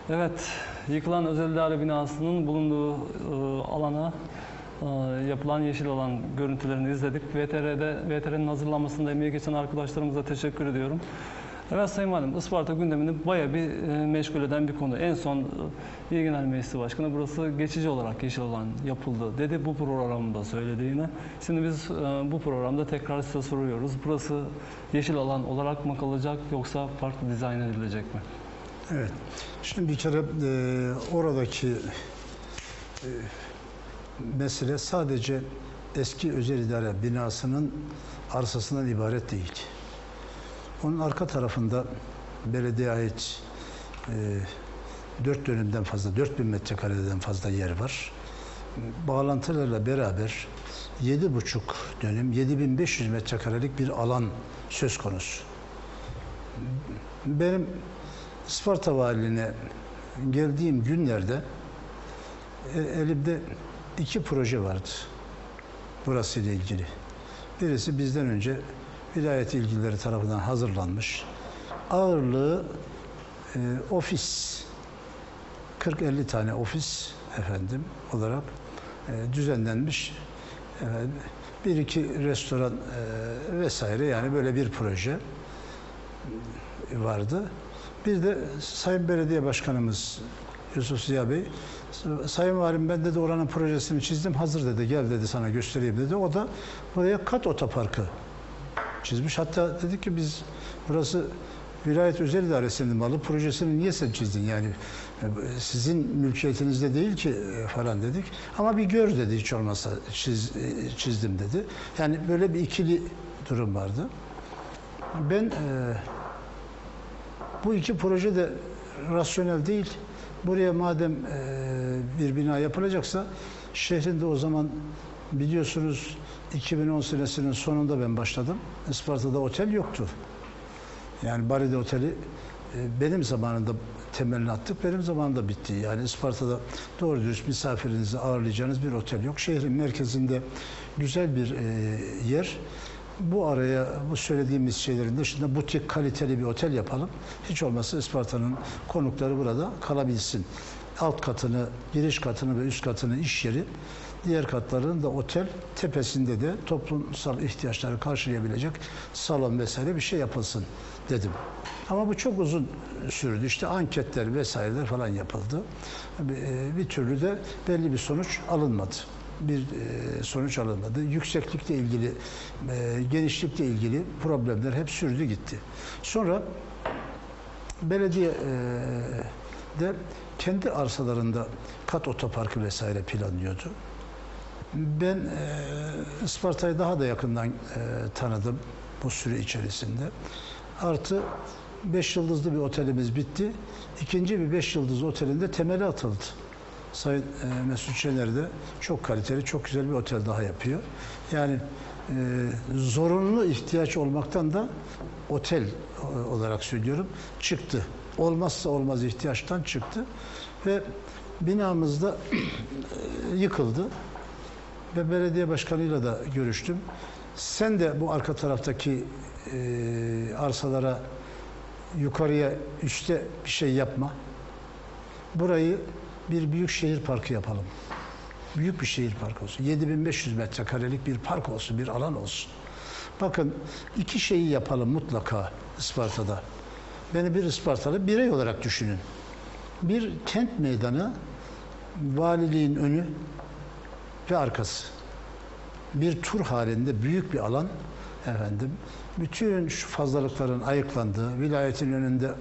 Evet, yıkılan özel idare binasının bulunduğu alana yapılan yeşil alan görüntülerini izledik. VTR'nin hazırlanmasında emeği geçen arkadaşlarımıza teşekkür ediyorum. Evet Sayın Valim, Isparta gündemini bayağı bir meşgul eden bir konu. En son İl Genel Meclisi Başkanı burası geçici olarak yeşil alan yapıldı dedi. Bu programda söyledi yine. Şimdi biz bu programda tekrar size soruyoruz. Burası yeşil alan olarak mı kalacak yoksa farklı dizayn edilecek mi? Evet. Şimdi bir kere oradaki mesele sadece eski özel idare binasının arsasından ibaret değil. Onun arka tarafında belediyeye ait 4 dönümden fazla, 4000 metrekareden fazla yer var. Bağlantılarla beraber 7,5 dönüm, 7500 metrekarelik bir alan söz konusu. Benim Isparta Valiliğine geldiğim günlerde elimde 2 proje vardı burası ile ilgili. Birisi bizden önce vilayet ilgilileri tarafından hazırlanmış. Ağırlığı ofis, 40-50 tane ofis olarak düzenlenmiş. Bir iki restoran vesaire, yani böyle bir proje vardı. Bir de Sayın Belediye Başkanımız Yusuf Ziya Bey, Sayın Valim ben dedi oranın projesini çizdim, hazır dedi, gel dedi sana göstereyim dedi. O da buraya kat otoparkı çizmiş. Hatta dedi ki biz burası vilayet özel idaresinin malı, projesini niye sen çizdin, yani sizin mülkiyetinizde değil ki falan dedik. Ama bir gör dedi, hiç olmazsa çizdim dedi. Yani böyle bir ikili durum vardı. Ben bu iki proje de rasyonel değil. Buraya madem bir bina yapılacaksa şehrinde, o zaman biliyorsunuz 2010 senesinin sonunda ben başladım. Isparta'da otel yoktu. Yani Bari'de oteli benim zamanımda temelini attık, benim zamanımda bitti. Yani Isparta'da doğru dürüst misafirinizi ağırlayacağınız bir otel yok. Şehrin merkezinde güzel bir yer. Bu araya bu söylediğimiz şeylerin dışında butik, kaliteli bir otel yapalım. Hiç olmazsa Isparta'nın konukları burada kalabilsin. Alt katını, giriş katını ve üst katını iş yeri, diğer katların da otel, tepesinde de toplumsal ihtiyaçları karşılayabilecek salon vesaire bir şey yapılsın dedim. Ama bu çok uzun sürdü. İşte anketler vesaireler falan yapıldı. Bir türlü de belli bir sonuç alınmadı. Sonuç alınmadı. Yükseklikle ilgili, genişlikle ilgili problemler hep sürdü gitti. Sonra belediye de kendi arsalarında kat otoparkı vesaire planlıyordu. Ben Isparta'yı daha da yakından tanıdım bu süre içerisinde. Artı 5 yıldızlı bir otelimiz bitti. İkinci bir 5 yıldızlı otelinde temeli atıldı. Sayın Mesut Şener de çok kaliteli, çok güzel bir otel daha yapıyor. Yani zorunlu ihtiyaç olmaktan da otel olarak söylüyorum çıktı. Olmazsa olmaz ihtiyaçtan çıktı ve binamızda yıkıldı. Ve belediye başkanıyla da görüştüm. Sen de bu arka taraftaki arsalara yukarıya, üste bir şey yapma. Burayı bir büyük şehir parkı yapalım. Büyük bir şehir parkı olsun. 7500 metrekarelik bir park olsun, bir alan olsun. Bakın, iki şeyi yapalım mutlaka Isparta'da. Beni bir Ispartalı birey olarak düşünün. Bir kent meydanı, valiliğin önü ve arkası. Bir tur halinde büyük bir alan bütün şu fazlalıkların ayıklandığı, vilayetin önünde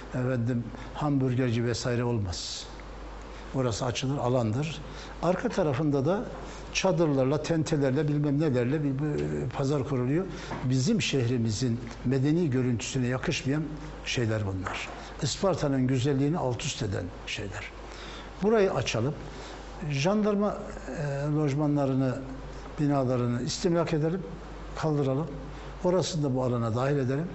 hamburgerci vesaire olmaz. Orası açılır, alandır. Arka tarafında da çadırlarla, tentelerle, bilmem nelerle bir pazar kuruluyor. Bizim şehrimizin medeni görüntüsüne yakışmayan şeyler bunlar. Isparta'nın güzelliğini alt üst eden şeyler. Burayı açalım. Jandarma lojmanlarını, binalarını istimlak edelim, kaldıralım. Orasını da bu alana dahil edelim.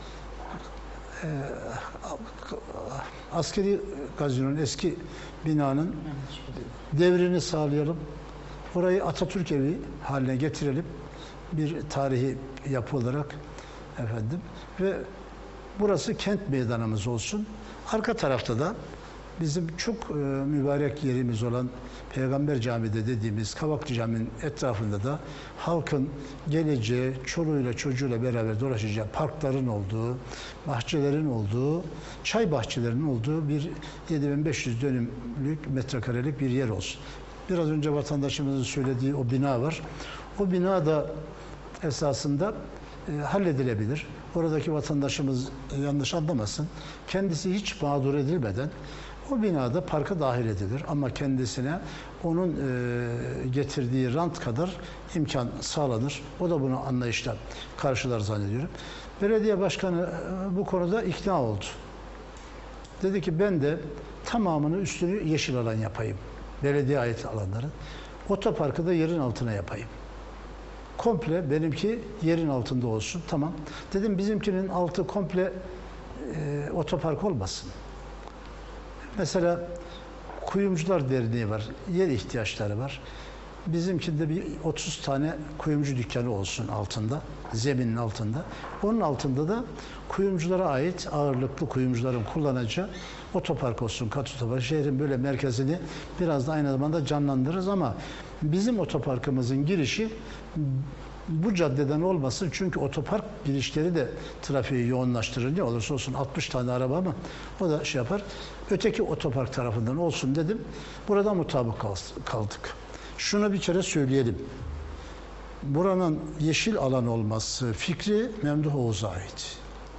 Askeri gazinonun eski binanın devrini sağlayalım. Orayı Atatürk evi haline getirelim. Bir tarihi yapı olarak ve burası kent meydanımız olsun. Arka tarafta da bizim çok mübarek yerimiz olan Peygamber Camii'de dediğimiz Kavaklı Camii'nin etrafında da halkın geleceği, çoluğuyla çocuğuyla beraber dolaşacağı parkların olduğu, bahçelerin olduğu, çay bahçelerinin olduğu bir 7500 dönümlük, metrekarelik bir yer olsun. Biraz önce vatandaşımızın söylediği o bina var. O bina da esasında halledilebilir. Oradaki vatandaşımız yanlış anlamasın. Kendisi hiç mağdur edilmeden o binada parka dahil edilir. Ama kendisine onun getirdiği rant kadar imkan sağlanır. O da bunu anlayışla karşılar zannediyorum. Belediye başkanı bu konuda ikna oldu. Dedi ki ben de tamamını üstünü yeşil alan yapayım. Belediye ait alanları. Otoparkı da yerin altına yapayım. Komple benimki yerin altında olsun. Tamam. Dedim bizimkinin altı komple otopark olmasın. Mesela Kuyumcular Derneği var. Yer ihtiyaçları var. Bizimkinde bir 30 tane kuyumcu dükkanı olsun altında. Zeminin altında. Onun altında da kuyumculara ait ağırlıklı kuyumcuların kullanacağı otopark olsun. Kat otopark. Şehrin böyle merkezini biraz da aynı zamanda canlandırırız ama bizim otoparkımızın girişi bu caddeden olmasın. Çünkü otopark girişleri de trafiği yoğunlaştırır. Ne olursa olsun 60 tane araba mı? O da şey yapar. Öteki otopark tarafından olsun dedim. Burada mutabık kaldık. Şunu bir kere söyleyelim. Buranın yeşil alan olması fikri Memduh Oğuz'a ait.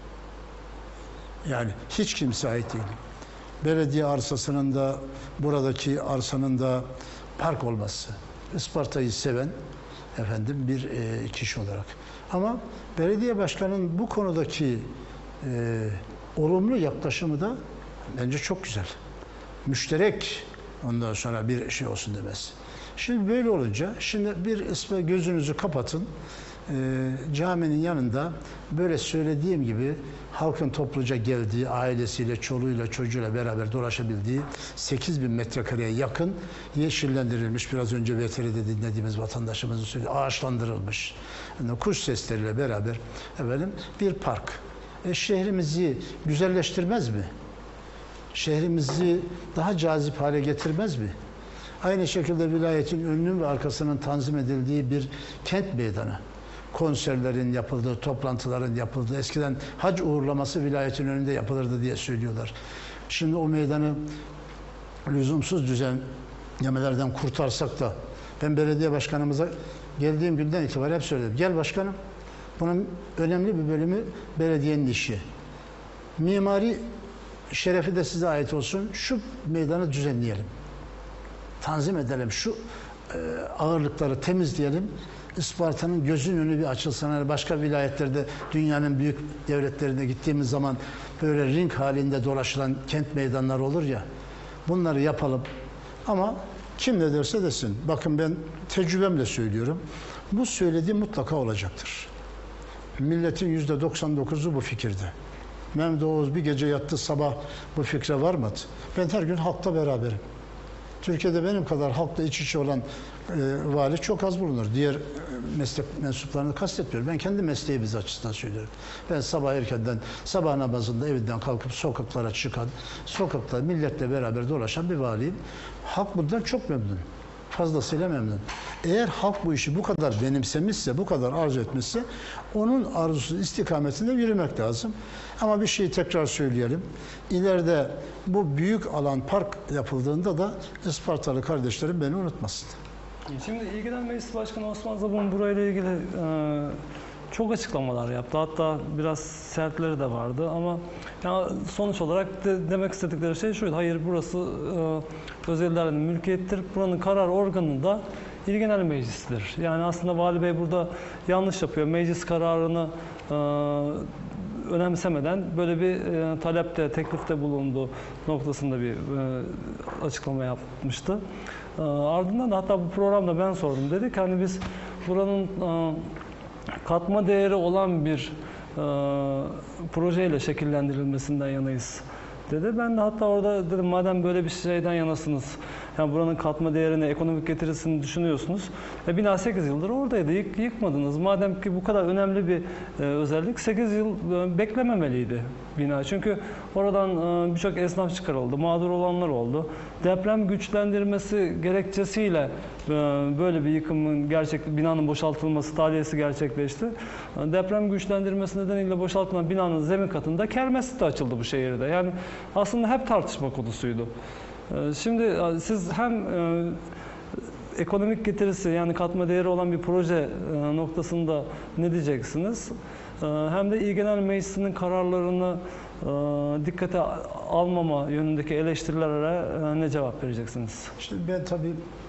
Yani hiç kimse ait değil. Belediye arsasının da buradaki arsanın da park olması. Isparta'yı seven bir kişi olarak. Ama belediye başkanının bu konudaki olumlu yaklaşımı da bence çok güzel. Müşterek ondan sonra bir şey olsun demesi. Şimdi böyle olunca, şimdi bir gözünüzü kapatın. Caminin yanında böyle söylediğim gibi halkın topluca geldiği, ailesiyle, çoluğuyla, çocuğuyla beraber dolaşabildiği 8000 metrekareye yakın yeşillendirilmiş, biraz önce VTR'de dinlediğimiz vatandaşımızın söylediği, ağaçlandırılmış, yani kuş sesleriyle beraber bir park. Şehrimizi güzelleştirmez mi? Şehrimizi daha cazip hale getirmez mi? Aynı şekilde vilayetin önünün ve arkasının tanzim edildiği bir kent meydanı. Konserlerin yapıldığı, toplantıların yapıldığı, eskiden hac uğurlaması vilayetin önünde yapılırdı diye söylüyorlar. Şimdi o meydanı lüzumsuz düzenlemelerden kurtarsak da, ben belediye başkanımıza geldiğim günden itibaren hep söyledim. Gel başkanım, bunun önemli bir bölümü belediyenin işi. Mimari şerefi de size ait olsun. Şu meydanı düzenleyelim. Tanzim edelim. Şu ağırlıkları temizleyelim. Isparta'nın gözün önü bir açılsın. Yani başka vilayetlerde, dünyanın büyük devletlerine gittiğimiz zaman böyle ring halinde dolaşılan kent meydanları olur ya. Bunları yapalım. Ama kim ne derse desin. Bakın ben tecrübemle söylüyorum. Bu söylediğim mutlaka olacaktır. Milletin %99'u bu fikirde. Memduh Oğuz bir gece yattı, sabah bu fikre varmadı. Ben her gün halkla beraberim. Türkiye'de benim kadar halkla iç içe olan vali çok az bulunur. Diğer meslek mensuplarını kastetmiyorum. Ben kendi mesleğimiz açısından söylüyorum. Ben sabah erkenden, sabah namazında evinden kalkıp sokaklara çıkan, sokakta milletle beraber dolaşan bir valiyim. Halk bundan çok memnun. Fazlasıyla memnun. Eğer halk bu işi bu kadar benimsemişse, bu kadar arzu etmişse, onun arzusu istikametinde yürümek lazım. Ama bir şeyi tekrar söyleyelim. İleride bu büyük alan park yapıldığında da Ispartalı kardeşlerim beni unutmasın. Şimdi ilgilenen Meclis Başkanı Osman Zabun burayla ilgili çok açıklamalar yaptı. Hatta biraz sertleri de vardı ama yani sonuç olarak demek istedikleri şey şuydu. Hayır, burası özel idarenin mülkiyettir. Buranın karar organı da İl Genel Meclisi'dir. Yani aslında Vali Bey burada yanlış yapıyor. Meclis kararını önemsemeden böyle bir talepte, teklifte bulunduğu noktasında bir açıklama yapmıştı. Ardından da hatta bu programda ben sordum. Dedik hani biz buranın katma değeri olan bir projeyle şekillendirilmesinden yanayız dedi. Ben de hatta orada dedim madem böyle bir şeyden yanasınız, Yani buranın katma değerini, ekonomik getirisini düşünüyorsunuz. Bina 8 yıldır oradaydı. Yıkmadınız. Madem ki bu kadar önemli bir özellik, 8 yıl beklememeliydi bina. Çünkü oradan birçok esnaf çıkarıldı. Mağdur olanlar oldu. Deprem güçlendirmesi gerekçesiyle böyle bir yıkımın binanın boşaltılması, tahliyesi gerçekleşti. Deprem güçlendirmesi nedeniyle boşaltılan binanın zemin katında kermes de açıldı bu şehirde. Yani aslında hep tartışma konusuydu. Şimdi siz hem ekonomik getirisi, yani katma değeri olan bir proje noktasında ne diyeceksiniz? Hem de İl Genel Meclisi'nin kararlarını dikkate almama yönündeki eleştirilere ne cevap vereceksiniz? Şimdi ben tabii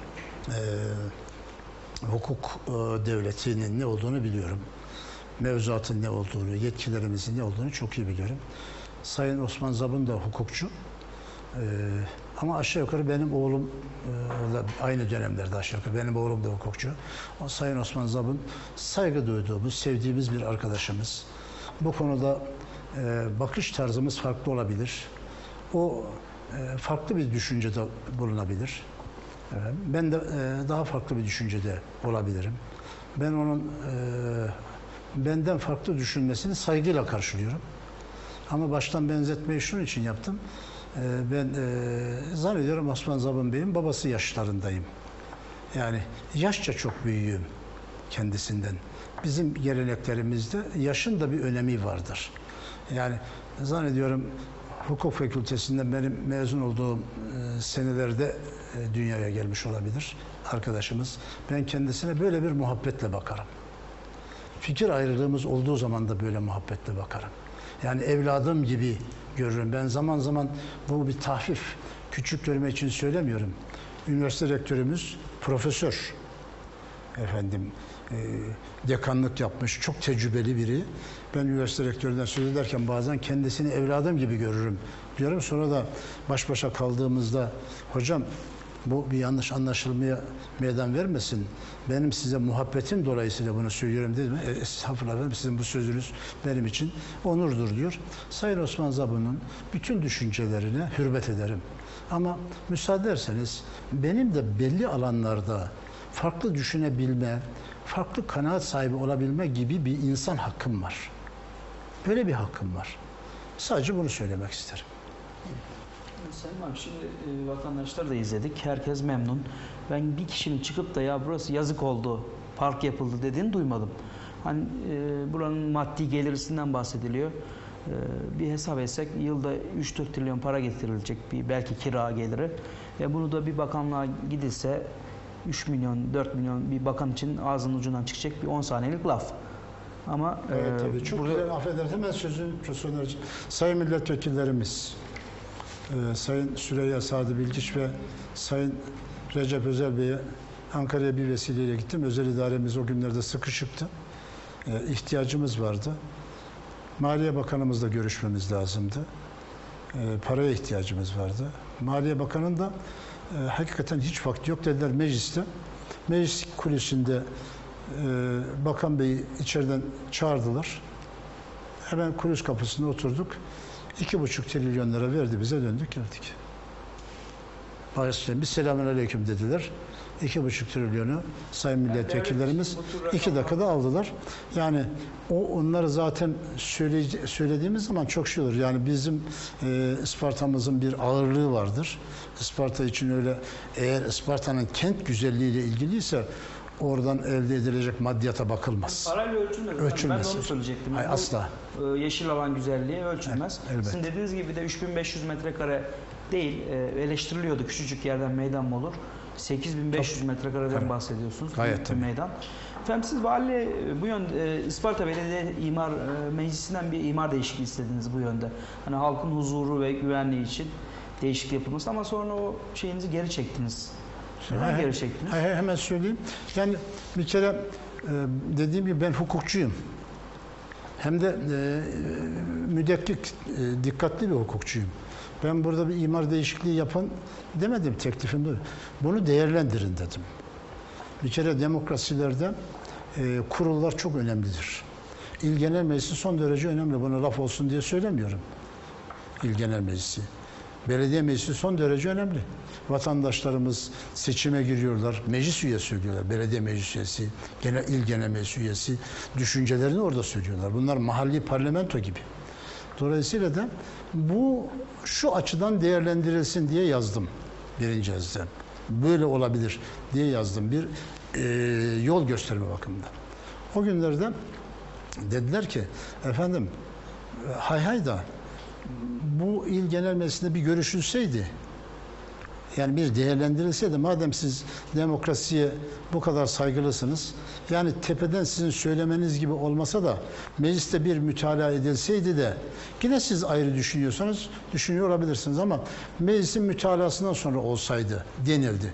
hukuk devletinin ne olduğunu biliyorum. Mevzuatın ne olduğunu, yetkilerimizin ne olduğunu çok iyi biliyorum. Sayın Osman Zabun da hukukçu. Ama aşağı yukarı benim oğlum aynı dönemlerde aşağı yukarı benim oğlum da hukukçu. O Sayın Osman Zabun saygı duyduğumuz, sevdiğimiz bir arkadaşımız. Bu konuda bakış tarzımız farklı olabilir. O farklı bir düşüncede bulunabilir. Ben de daha farklı bir düşüncede olabilirim. Ben onun benden farklı düşünmesini saygıyla karşılıyorum. Ama baştan benzetmeyi şunun için yaptım. Ben zannediyorum Osman Zabun Bey'in babası yaşlarındayım. Yani yaşça çok büyüğüm kendisinden. Bizim geleneklerimizde yaşın da bir önemi vardır. Yani zannediyorum hukuk fakültesinden benim mezun olduğum senelerde dünyaya gelmiş olabilir arkadaşımız. Ben kendisine böyle bir muhabbetle bakarım. Fikir ayrılığımız olduğu zaman da böyle muhabbetle bakarım. Yani evladım gibi görürüm. Ben zaman zaman bu bir tahfif, küçük görme için söylemiyorum. Üniversite rektörümüz profesör. Dekanlık yapmış, çok tecrübeli biri. Ben üniversite rektöründen söz ederken bazen kendisini evladım gibi görürüm diyorum. Sonra da baş başa kaldığımızda hocam bu bir yanlış anlaşılmaya meydan vermesin. Benim size muhabbetim dolayısıyla bunu söylüyorum dedim. Estağfurullah efendim, sizin bu sözünüz benim için onurdur diyor. Sayın Osman Zabun'un bütün düşüncelerine hürmet ederim. Ama müsaade ederseniz benim de belli alanlarda farklı düşünebilme, farklı kanaat sahibi olabilme gibi bir insan hakkım var. Böyle bir hakkım var. Sadece bunu söylemek isterim. Sayın Valim, şimdi vatandaşlar da izledik. Herkes memnun. Ben bir kişinin çıkıp da ya burası yazık oldu, park yapıldı dediğini duymadım. Hani buranın maddi gelirisinden bahsediliyor. Bir hesap etsek yılda 3-4 trilyon para getirilecek bir belki kira geliri. Bunu da bir bakanlığa gidilse 3 milyon, 4 milyon bir bakan için ağzının ucundan çıkacak bir 10 saniyelik laf. Ama evet, tabii. Çok burada... güzel, affedersin ben sözün profesyonel. Sayın milletvekillerimiz, Sayın Süreyya Sadi Bilgiç ve Sayın Recep Özel Bey'e Ankara'ya bir vesileyle gittim. Özel idaremiz o günlerde sıkışıktı. İhtiyacımız vardı. Maliye Bakanımızla görüşmemiz lazımdı. Paraya ihtiyacımız vardı. Maliye Bakanı'nın da hakikaten hiç vakti yok dediler mecliste. Meclis kulisinde Bakan Bey'i içeriden çağırdılar. Hemen kulis kapısında oturduk. 2,5 trilyon lira verdi bize, döndük geldik. Bağışlayın, bir selamünaleyküm dediler. 2,5 trilyonu sayın milletvekillerimiz 2 dakikada aldılar. Yani onları zaten söylediğimiz zaman çok şey olur. Yani bizim Isparta'mızın bir ağırlığı vardır. Isparta için öyle, eğer Isparta'nın kent güzelliğiyle ilgiliyse oradan elde edilecek maddiyata bakılmaz. Parayla ölçülmez. Ölçülmez. Ben de onu söyleyecektim. Hayır, asla. Yeşil alan güzelliği ölçülmez. Evet, sizin dediğiniz gibi de 3500 metrekare değil, eleştiriliyordu küçücük yerden meydan mı olur? 8500 metrekareden bahsediyorsunuz. Gayet büyük bir meydan. Efendim siz vali bu yönde Isparta Belediye İmar Meclisi'nden bir imar değişikliği istediniz bu yönde. Hani halkın huzuru ve güvenliği için değişiklik yapılması, ama sonra o şeyinizi geri çektiniz. Neden geri çektiniz? Hemen söyleyeyim. Yani bir kere dediğim gibi ben hukukçuyum. Hem de müdekkik, dikkatli bir hukukçuyum. Ben burada bir imar değişikliği yapın demedim, teklifimde. Bunu değerlendirin dedim. Bir kere demokrasilerde kurullar çok önemlidir. İl Genel Meclisi son derece önemli. Buna laf olsun diye söylemiyorum. İl Genel Meclisi. Belediye meclisi son derece önemli. Vatandaşlarımız seçime giriyorlar, meclis üyesi oluyorlar. Belediye meclis üyesi, il genel meclis üyesi düşüncelerini orada söylüyorlar. Bunlar mahalli parlamento gibi. Dolayısıyla da bu şu açıdan değerlendirilsin diye yazdım birinci yazıda. Böyle olabilir diye yazdım bir yol gösterme bakımından. O günlerde dediler ki efendim hay da bu il genel meclisinde bir görüşülseydi, yani bir değerlendirilseydi, madem siz demokrasiye bu kadar saygılısınız, yani tepeden sizin söylemeniz gibi olmasa da mecliste bir mütalaa edilseydi de yine siz ayrı düşünüyorsanız düşünüyor olabilirsiniz ama meclisin mütalasından sonra olsaydı denildi.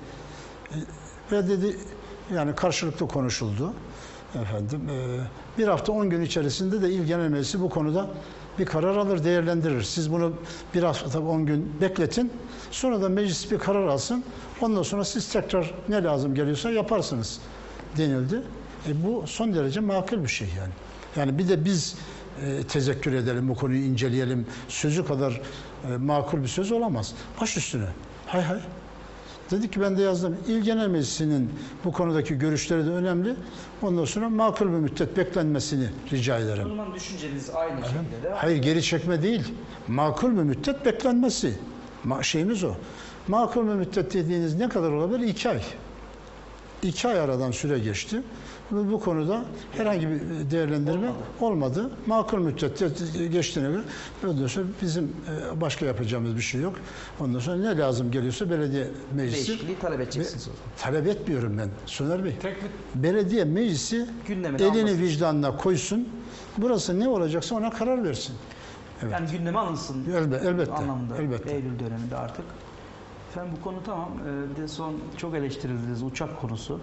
Ve dedi, yani karşılıklı konuşuldu. Efendim, bir hafta 10 gün içerisinde de il genel meclisi bu konuda bir karar alır, değerlendirir. Siz bunu bir hafta 10 gün bekletin. Sonra da meclis bir karar alsın. Ondan sonra siz tekrar ne lazım geliyorsa yaparsınız denildi. Bu son derece makul bir şey yani. Yani bir de biz tezekkür edelim, bu konuyu inceleyelim. Sözü kadar makul bir söz olamaz. Baş üstüne. Hay hay. Dedik ki ben de yazdım. İl Genel Meclisi'nin bu konudaki görüşleri de önemli. Ondan sonra makul bir müddet beklenmesini rica ederim. O zaman düşünceniz aynı şekilde de. Hayır, geri çekme değil. Makul bir müddet beklenmesi. Şeyimiz o. Makul bir müddet dediğiniz ne kadar olabilir? 2 ay. 2 ay aradan süre geçti. Ve bu konuda herhangi bir değerlendirme olmadı. Makul müddet geçtiğine göre ondan sonra bizim başka yapacağımız bir şey yok. Ondan sonra ne lazım geliyorsa belediye meclisi. Değişikliği talep edeceksiniz o zaman. Talep etmiyorum ben Soner Bey. Tek bir Belediye meclisi Gündemine elini almasın. vicdanına koysun. Burası ne olacaksa ona karar versin. Evet. Yani gündeme alınsın. Elbette. Anlamda. Elbette. Eylül döneminde artık. Efendim bu konu tamam. Bir de son çok eleştirildiniz uçak konusu.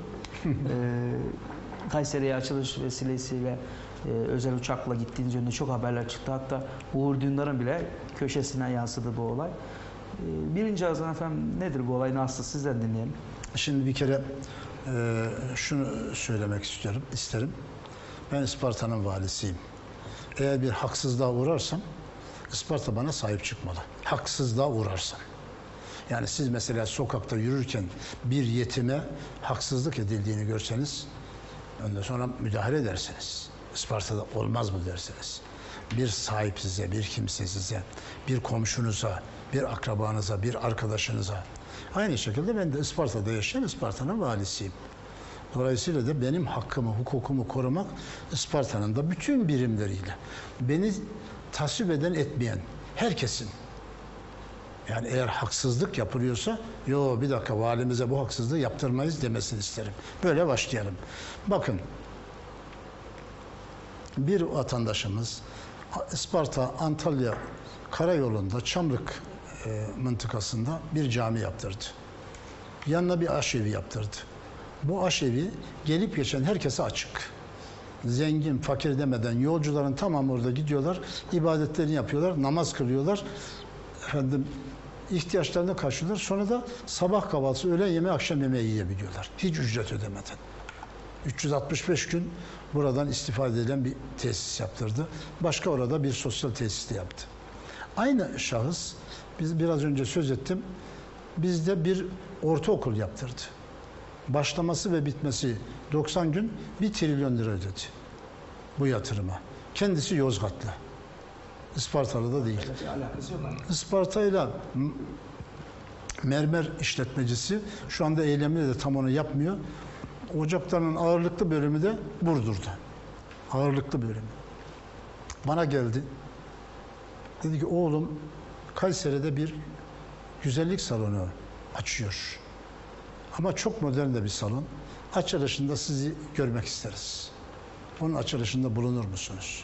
Kayseri'ye açılış vesilesiyle özel uçakla gittiğiniz yönünde çok haberler çıktı. Hatta Uğur Dündar'ın bile köşesine yansıdı bu olay. Birinci ağızdan efendim nedir bu olay? Nasıl? Sizden dinleyelim. Şimdi bir kere şunu söylemek isterim. Ben Isparta'nın valisiyim. Eğer bir haksızlığa uğrarsam Isparta bana sahip çıkmalı. Haksızlığa uğrarsam. Yani siz mesela sokakta yürürken bir yetime haksızlık edildiğini görseniz ondan sonra müdahale edersiniz. Isparta'da olmaz mı dersiniz. Bir sahip size, bir kimse size, bir komşunuza, bir akrabanıza, bir arkadaşınıza. Aynı şekilde ben de Isparta'da yaşayan Isparta'nın valisiyim. Dolayısıyla da benim hakkımı, hukukumu korumak Isparta'nın da bütün birimleriyle beni tasvip eden etmeyen herkesin, yani eğer haksızlık yapılıyorsa yo bir dakika valimize bu haksızlığı yaptırmayız demesini isterim. Böyle başlayalım. Bakın bir vatandaşımız Isparta Antalya karayolunda Çamlık mıntıkasında bir cami yaptırdı. Yanına bir aşevi yaptırdı. Bu aşevi gelip geçen herkese açık. Zengin, fakir demeden yolcuların tamamı orada gidiyorlar, ibadetlerini yapıyorlar, namaz kılıyorlar. Efendim ihtiyaçlarını karşılıyorlar. Sonra da sabah kahvaltısı, öğlen yemeği, akşam yemeği yiyebiliyorlar. Hiç ücret ödemeden. 365 gün buradan istifade edilen bir tesis yaptırdı. Başka orada bir sosyal tesis de yaptı. Aynı şahıs, biz biraz önce söz ettim, bizde bir ortaokul yaptırdı. Başlaması ve bitmesi 90 gün 1 trilyon lira ödedi bu yatırıma. Kendisi Yozgatlı. Ispartalı da değil. Alakası yok. Isparta'yla mermer işletmecisi şu anda eylemli de tam onu yapmıyor. Ocaklarının ağırlıklı bölümü de Burdur'da. Ağırlıklı bölümü. Bana geldi. Dedi ki oğlum Kayseri'de bir güzellik salonu açıyor. Ama çok modern de bir salon. Açılışında sizi görmek isteriz. Onun açılışında bulunur musunuz?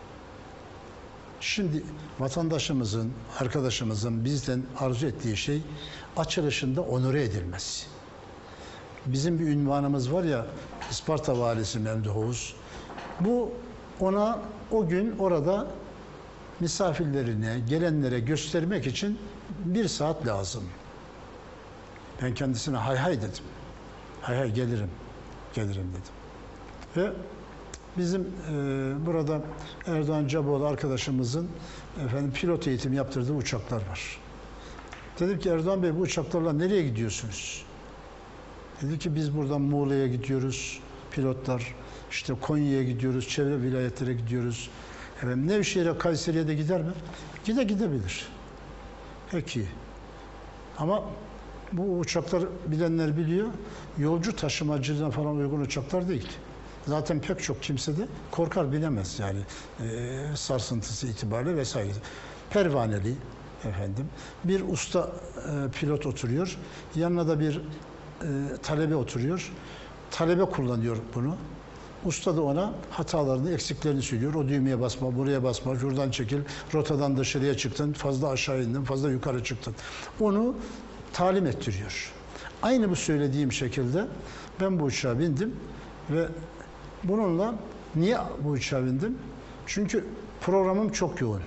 Şimdi vatandaşımızın, arkadaşımızın bizden arzu ettiği şey açılışında onore edilmesi. Bizim bir ünvanımız var ya, Isparta Valisi Memduh Oğuz. Bu ona o gün orada misafirlerine, gelenlere göstermek için 1 saat lazım. Ben kendisine hay hay dedim. Hay hay gelirim dedim. Ve bizim burada Erdoğan Caboğlu arkadaşımızın pilot eğitimi yaptırdığı uçaklar var. Dedim ki Erdoğan Bey bu uçaklarla nereye gidiyorsunuz? Dedi ki biz buradan Muğla'ya gidiyoruz pilotlar. İşte Konya'ya gidiyoruz, çevre vilayetlere gidiyoruz. Efendim, Nevşehir'e, Kayseri'ye de gider mi? Gidebilir. Peki. Ama bu uçaklar bilenler biliyor, yolcu taşımacılığına falan uygun uçaklar değil. Zaten pek çok kimse de korkar, bilemez yani sarsıntısı itibariyle vesaire. Pervaneli efendim. Bir usta pilot oturuyor, yanına da bir talebe oturuyor. Talebe kullanıyor bunu. Usta da ona hatalarını, eksiklerini söylüyor. O düğmeye basma, buraya basma, şuradan çekil, rotadan dışarıya çıktın, fazla aşağı indin, fazla yukarı çıktın. Onu talim ettiriyor. Aynı bu söylediğim şekilde ben bu uçağa bindim ve bununla niye bu uçağa bindim? Çünkü programım çok yoğun.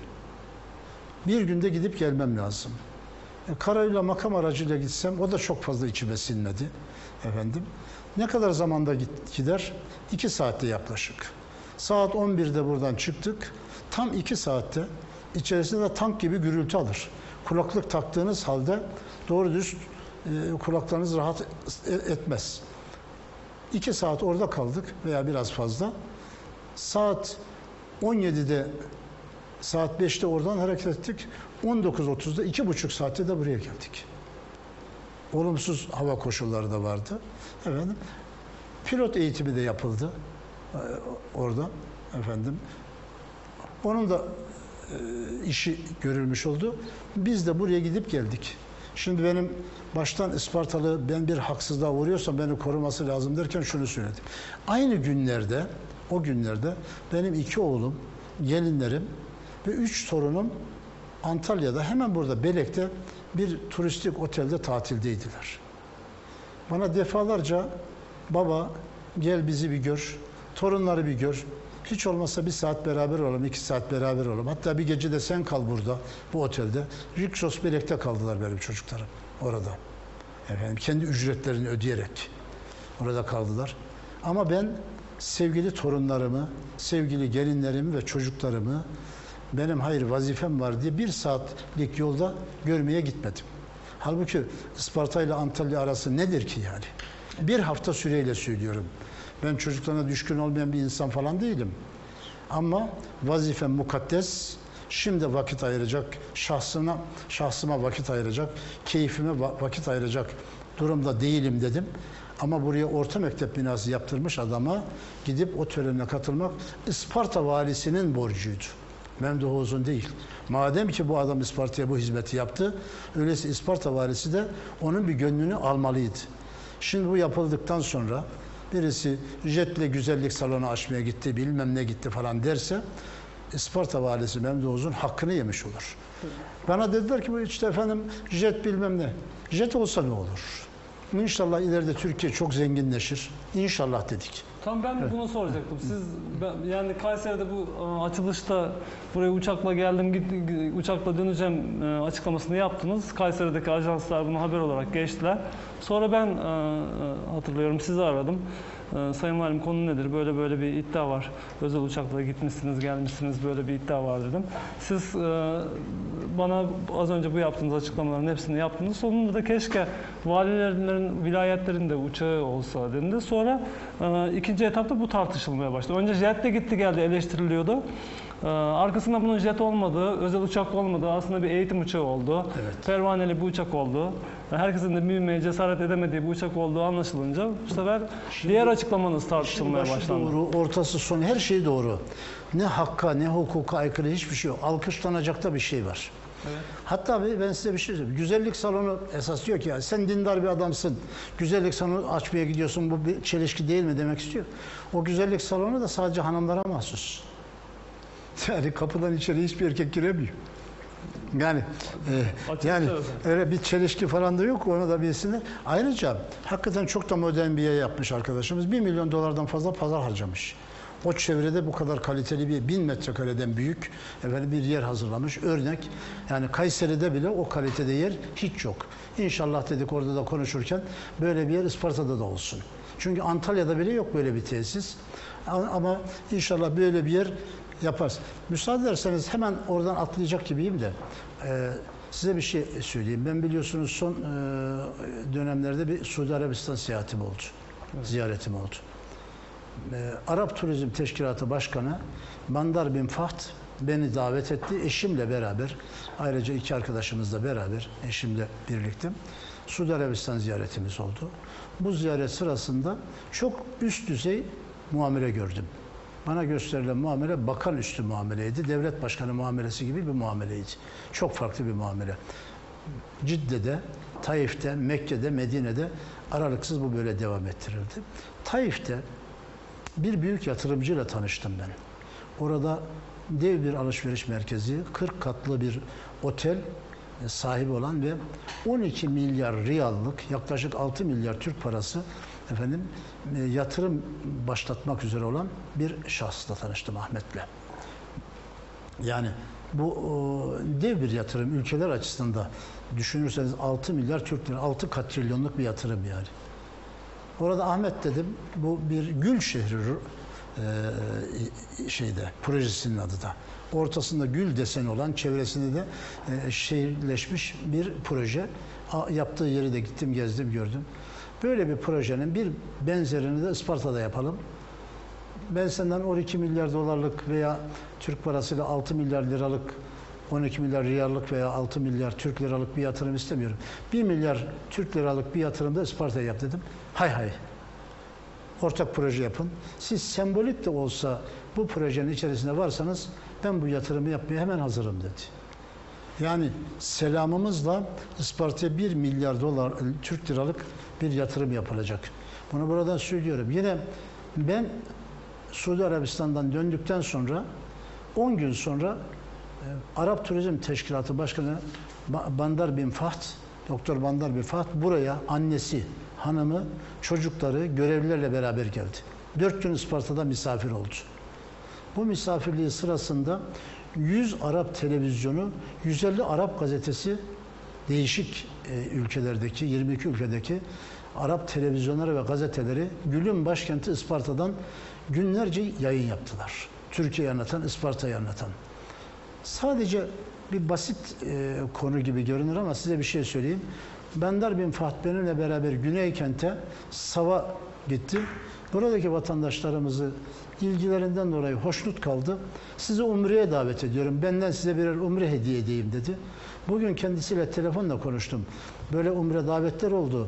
Bir günde gidip gelmem lazım. Karayla makam aracıyla gitsem o da çok fazla içime sinmedi. Efendim. Ne kadar zamanda gider? 2 saatte yaklaşık. Saat 11'de buradan çıktık. Tam 2 saatte içerisinde tank gibi gürültü alır. Kulaklık taktığınız halde doğru düz kulaklarınız rahat etmez. 2 saat orada kaldık veya biraz fazla. Saat 17'de, saat 5'te oradan hareket ettik. 19.30'da 2,5 saatte de buraya geldik. Olumsuz hava koşulları da vardı. Efendim, pilot eğitimi de yapıldı orada efendim. Onun da işi görülmüş oldu. Biz de buraya gidip geldik. Şimdi benim baştan Ispartalı ben bir haksızlığa uğruyorsam beni koruması lazım derken şunu söyledim. Aynı günlerde, o günlerde benim 2 oğlum, gelinlerim ve 3 torunum Antalya'da hemen burada Belek'te bir turistik otelde tatildeydiler. Bana defalarca baba gel bizi bir gör, torunları bir gör. Hiç olmazsa 1 saat beraber olalım, 2 saat beraber olalım. Hatta bir gece de sen kal burada, bu otelde. Riksos Belek'te kaldılar benim çocuklarım orada. Efendim, kendi ücretlerini ödeyerek orada kaldılar. Ama ben sevgili torunlarımı, sevgili gelinlerimi ve çocuklarımı benim hayır vazifem var diye 1 saatlik yolda görmeye gitmedim. Halbuki Isparta ile Antalya arası nedir ki yani? 1 hafta süreyle söylüyorum. Ben çocuklarına düşkün olmayan bir insan falan değilim. Ama vazifem mukaddes. Şimdi vakit ayıracak, şahsıma vakit ayıracak, keyfime vakit ayıracak durumda değilim dedim. Ama buraya orta mektep binası yaptırmış adama gidip o törenine katılmak Isparta valisinin borcuydu. Memduh Oğuz'un değil. Madem ki bu adam Isparta'ya bu hizmeti yaptı, öyleyse Isparta valisi de onun bir gönlünü almalıydı. Şimdi bu yapıldıktan sonra birisi jetle güzellik salonu açmaya gitti, bilmem ne gitti falan derse Isparta valisi Memduh Oğuz'un hakkını yemiş olur. Bana dediler ki bu işte efendim jet bilmem ne. Jet olsa ne olur? İnşallah ileride Türkiye çok zenginleşir. İnşallah dedik. Tam ben de bunu soracaktım. Siz yani Kayseri'de bu açılışta buraya uçakla geldim, uçakla döneceğim açıklamasını yaptınız. Kayseri'deki ajanslar bunu haber olarak geçtiler. Sonra ben hatırlıyorum sizi aradım. Sayın Valim konu nedir? Böyle böyle bir iddia var. Özel uçakla gitmişsiniz, gelmişsiniz, böyle bir iddia var dedim. Siz bana az önce bu yaptığınız açıklamaların hepsini yaptınız. Sonunda da keşke valilerin, vilayetlerin de uçağı olsa denildi. Sonra ikinci etapta bu tartışılmaya başladı. Önce jetle gitti geldi eleştiriliyordu. Arkasında bunun jet olmadığı, özel uçak olmadığı, aslında bir eğitim uçağı oldu. Evet. Pervaneli bir uçak oldu. Herkesin de büyümeye cesaret edemediği bu uçak olduğu anlaşılınca bu sefer diğer açıklamanız tartışılmaya başlandı. Doğru, ortası son, her şey doğru. Ne hakka ne hukuka aykırı hiçbir şey yok. Alkışlanacak da bir şey var. Evet. Hatta ben size bir şey söyleyeyim. Güzellik salonu esas diyor ki ya sen dindar bir adamsın. Güzellik salonu açmaya gidiyorsun. Bu bir çelişki değil mi demek istiyor. O güzellik salonu da sadece hanımlara mahsus. Yani kapıdan içeri hiçbir erkek giremiyor. Yani öyle bir çelişki falan da yok. Onu da bilsinler. Ayrıca hakikaten çok da modern bir yer yapmış arkadaşımız. $1 milyon fazla pazar harcamış. O çevrede bu kadar kaliteli bir 1000 metrekareden büyük bir yer hazırlamış. Örnek yani Kayseri'de bile o kalitede yer hiç yok. İnşallah dedik orada da konuşurken böyle bir yer Isparta'da da olsun. Çünkü Antalya'da bile yok böyle bir tesis. Ama inşallah böyle bir yer yaparız. Müsaade ederseniz hemen oradan atlayacak gibiyim de Size bir şey söyleyeyim. Ben biliyorsunuz son dönemlerde bir Suudi Arabistan seyahatim oldu. Ziyaretim oldu. Arap Turizm Teşkilatı Başkanı Bandar bin Fahd beni davet etti. Eşimle beraber, ayrıca iki arkadaşımızla beraber, eşimle birlikte Suudi Arabistan ziyaretimiz oldu. Bu ziyaret sırasında çok üst düzey muamele gördüm. Bana gösterilen muamele bakan üstü muameleydi. Devlet başkanı muamelesi gibi bir muameleydi. Çok farklı bir muamele. Cidde'de, Taif'te, Mekke'de, Medine'de aralıksız bu böyle devam ettirildi. Taif'te bir büyük yatırımcıyla tanıştım ben. Orada dev bir alışveriş merkezi, 40 katlı bir otel sahibi olan ve 12 milyar riyallık, yaklaşık 6 milyar Türk parası yatırım başlatmak üzere olan bir şahsla tanıştım, Ahmet'le. Yani bu dev bir yatırım, ülkeler açısından düşünürseniz 6 milyar Türk lirası, 6 katrilyonluk bir yatırım yani. Orada Ahmet dedim, bu bir gül şehri projesinin adı da. Ortasında gül deseni olan, çevresinde de şehirleşmiş bir proje. Yaptığı yeri de gittim, gezdim, gördüm. Böyle bir projenin bir benzerini de Isparta'da yapalım. Ben senden 12 milyar dolarlık veya Türk parasıyla 6 milyar liralık, 12 milyar riyallık veya 6 milyar Türk liralık bir yatırım istemiyorum. 1 milyar Türk liralık bir yatırım da Isparta'ya yap dedim. Hay hay. Ortak proje yapın. Siz sembolik de olsa bu projenin içerisinde varsanız ben bu yatırımı yapmaya hemen hazırım dedi. Yani selamımızla Isparta'ya 1 milyar dolar Türk liralık bir yatırım yapılacak. Bunu buradan söylüyorum. Yine ben Suudi Arabistan'dan döndükten sonra 10 gün sonra Arap Turizm Teşkilatı Başkanı Bandar bin Fahd, Doktor Bandar bin Fahd buraya annesi, hanımı, çocukları, görevlilerle beraber geldi. 4 gün Isparta'da misafir oldu. Bu misafirliği sırasında 100 Arap televizyonu, 150 Arap gazetesi, değişik ülkelerdeki, 22 ülkedeki Arap televizyonları ve gazeteleri Gül'ün başkenti Isparta'dan günlerce yayın yaptılar. Türkiye'yi anlatan, Isparta'yı anlatan. Sadece bir basit konu gibi görünür ama size bir şey söyleyeyim. Bandar bin Fahd benimle beraber Güneykent'e Sav'a gitti. Buradaki vatandaşlarımızı ilgilerinden dolayı hoşnut kaldı. Sizi Umre'ye davet ediyorum. Benden size birer Umre hediye edeyim dedi. Bugün kendisiyle telefonla konuştum. Böyle Umre davetler oldu.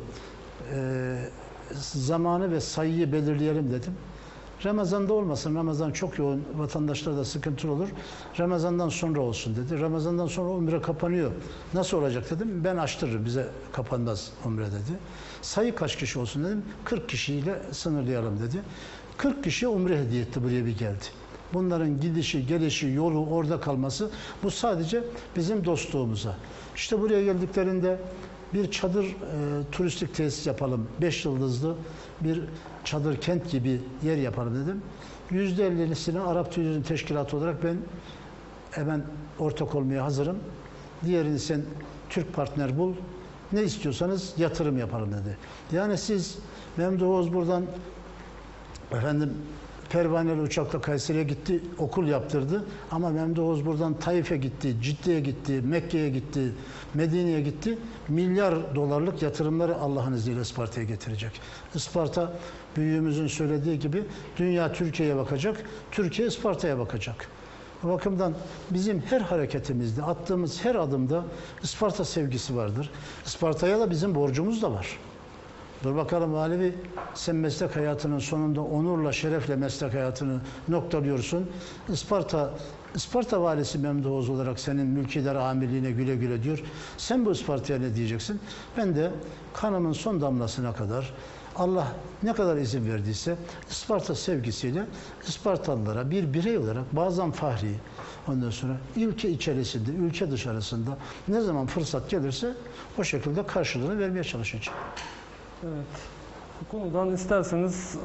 Zamanı ve sayıyı belirleyelim dedim. Ramazan'da olmasın. Ramazan çok yoğun. Vatandaşlar da sıkıntılı olur. Ramazan'dan sonra olsun dedi. Ramazan'dan sonra Umre kapanıyor. Nasıl olacak dedim. Ben açtırırım. Bize kapanmaz Umre dedi. Sayı kaç kişi olsun dedim. 40 kişiyle sınırlayalım dedi. 40 kişiye Umre hediye etti. Buraya bir geldi. Bunların gidişi, gelişi, yolu, orada kalması bu sadece bizim dostluğumuza. İşte buraya geldiklerinde bir çadır turistik tesis yapalım. 5 yıldızlı bir çadır kent gibi yer yapalım dedim. %50'sini Arap Turizm Teşkilatı olarak ben hemen ortak olmaya hazırım. Diğerini sen Türk partner bul. Ne istiyorsanız yatırım yapalım dedi. Yani siz Memduh Oğuz buradan pervaneli uçakla Kayseri'ye gitti, okul yaptırdı. Ama Memduh Oğuz buradan Taif'e gitti, Cidde'ye gitti, Mekke'ye gitti, Medine'ye gitti. Milyar dolarlık yatırımları Allah'ın izniyle Isparta'ya getirecek. Isparta, büyüğümüzün söylediği gibi dünya Türkiye'ye bakacak, Türkiye Isparta'ya bakacak. Bu bakımdan bizim her hareketimizde, attığımız her adımda Isparta sevgisi vardır. Isparta'ya da bizim borcumuz da var. Dur bakalım Alevi, sen meslek hayatının sonunda onurla, şerefle meslek hayatını noktalıyorsun. Isparta valisi Memduh Oğuz olarak senin mülkidar amirliğine güle güle diyor. Sen bu Isparta'ya ne diyeceksin? Ben de kanımın son damlasına kadar Allah ne kadar izin verdiyse Isparta sevgisiyle Ispartalılara bir birey olarak bazen fahri, ondan sonra ülke içerisinde, ülke dışarısında ne zaman fırsat gelirse o şekilde karşılığını vermeye çalışacağım. Evet. Bu konudan isterseniz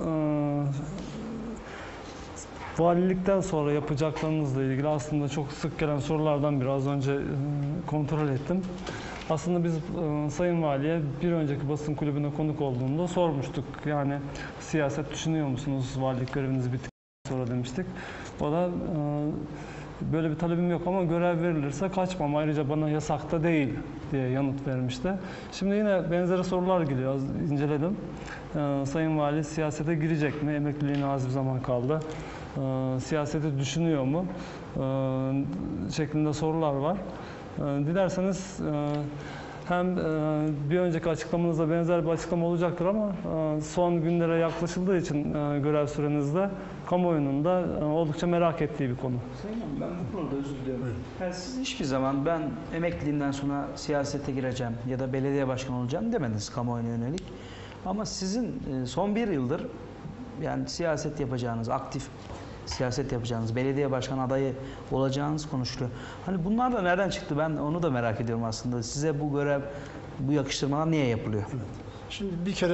valilikten sonra yapacaklarınızla ilgili aslında çok sık gelen sorulardan biraz önce kontrol ettim. Aslında biz Sayın Vali'ye bir önceki basın kulübüne konuk olduğunda sormuştuk. Yani siyaset düşünüyor musunuz valilik göreviniz bittikten sonra demiştik. O da Böyle bir talebim yok ama görev verilirse kaçmam. Ayrıca bana yasak da değil diye yanıt vermişti. Şimdi yine benzeri sorular geliyor. Az inceledim. Sayın Vali siyasete girecek mi? Emekliliğine az bir zaman kaldı. Siyaseti düşünüyor mu? Şeklinde sorular var. Dilerseniz hem bir önceki açıklamanızda benzer bir açıklama olacaktır ama son günlere yaklaşıldığı için görev sürenizde kamuoyunun da oldukça merak ettiği bir konu. Sayın Hanım, ben bu konuda özür diliyorum. Yani siz hiçbir zaman ben emekliliğimden sonra siyasete gireceğim ya da belediye başkanı olacağım demediniz kamuoyuna yönelik. Ama sizin son bir yıldır yani siyaset yapacağınız, aktif siyaset yapacağınız, belediye başkan adayı olacağınız konuşuluyor. Hani bunlar da nereden çıktı? Ben onu da merak ediyorum aslında. Size bu görev, bu yakıştırmalar niye yapılıyor? Evet. Şimdi bir kere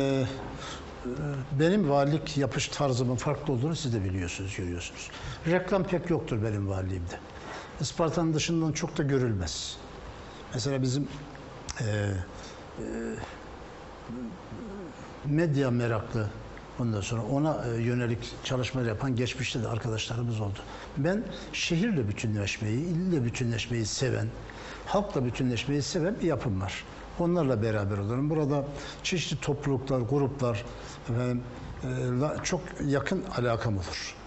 benim valilik yapış tarzımın farklı olduğunu siz de biliyorsunuz, görüyorsunuz. Reklam pek yoktur benim valiliğimde. Isparta'nın dışından çok da görülmez. Mesela bizim medya meraklı, ondan sonra ona yönelik çalışmalar yapan geçmişte de arkadaşlarımız oldu. Ben şehirle bütünleşmeyi, ille bütünleşmeyi seven, halkla bütünleşmeyi seven bir yapım var. Onlarla beraber olurum. Burada çeşitli topluluklar, gruplar, efendim, çok yakın alakam olur.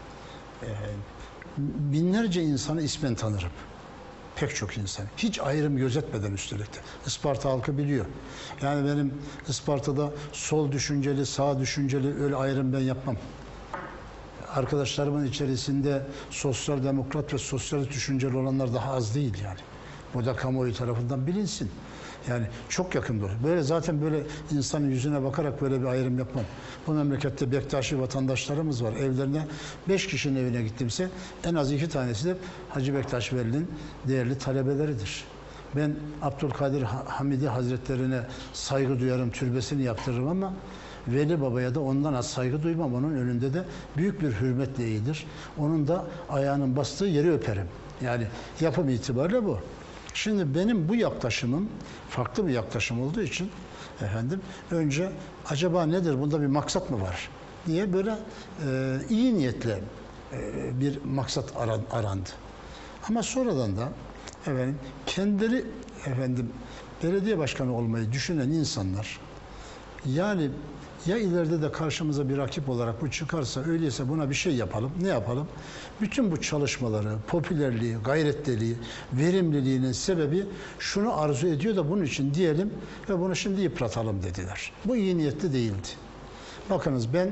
Binlerce insanı ismen tanırım. Pek çok insan. Hiç ayrım gözetmeden üstelik de. Isparta halkı biliyor. Yani benim Isparta'da sol düşünceli, sağ düşünceli öyle ayrım ben yapmam. Arkadaşlarımın içerisinde sosyal demokrat ve sosyalist düşünceli olanlar daha az değil yani. Bu da kamuoyu tarafından bilinsin. Yani çok yakındır. Böyle zaten böyle insanın yüzüne bakarak böyle bir ayrım yapmam. Bu memlekette Bektaşi vatandaşlarımız var. Evlerine 5 kişinin evine gittimse en az 2 tanesi de Hacı Bektaş Veli'nin değerli talebeleridir. Ben Abdülkadir Hamidi Hazretlerine saygı duyarım, türbesini yaptırırım ama Veli Baba'ya da ondan az saygı duymam. Onun önünde de büyük bir hürmetle eğilir. Onun da ayağının bastığı yeri öperim. Yani yapım itibariyle bu. Şimdi benim bu yaklaşımım farklı bir yaklaşım olduğu için efendim önce acaba nedir, bunda bir maksat mı var diye böyle iyi niyetle bir maksat arandı. Ama sonradan da efendim kendileri belediye başkanı olmayı düşünen insanlar yani ya ileride de karşımıza bir rakip olarak bu çıkarsa öyleyse buna bir şey yapalım. Ne yapalım? Bütün bu çalışmaları, popülerliği, gayretliliği, verimliliğinin sebebi şunu arzu ediyor da bunun için diyelim ve bunu şimdi yıpratalım dediler. Bu iyi niyetli değildi. Bakınız ben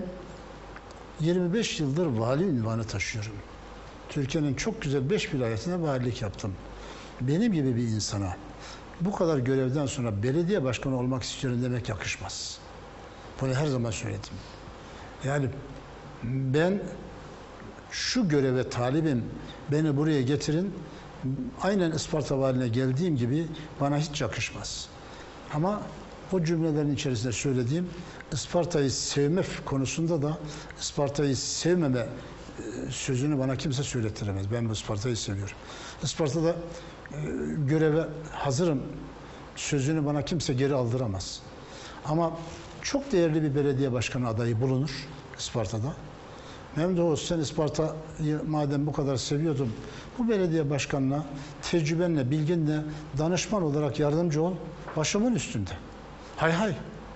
25 yıldır vali unvanı taşıyorum. Türkiye'nin çok güzel 5 vilayetine valilik yaptım. Benim gibi bir insana bu kadar görevden sonra belediye başkanı olmak istiyorum demek yakışmaz. Bunu her zaman söyledim. Yani ben şu göreve talibim, beni buraya getirin, aynen Isparta valine geldiğim gibi bana hiç yakışmaz. Ama o cümlelerin içerisinde söylediğim Isparta'yı sevme konusunda da Isparta'yı sevmeme sözünü bana kimse söylettiremez. Ben bu Isparta'yı seviyorum. Isparta'da göreve hazırım sözünü bana kimse geri aldıramaz. Ama çok değerli bir belediye başkanı adayı bulunur Isparta'da. Memduh, sen Isparta'yı madem bu kadar seviyordun, bu belediye başkanına tecrübenle, bilginle danışman olarak yardımcı ol, başımın üstünde. Hay hay.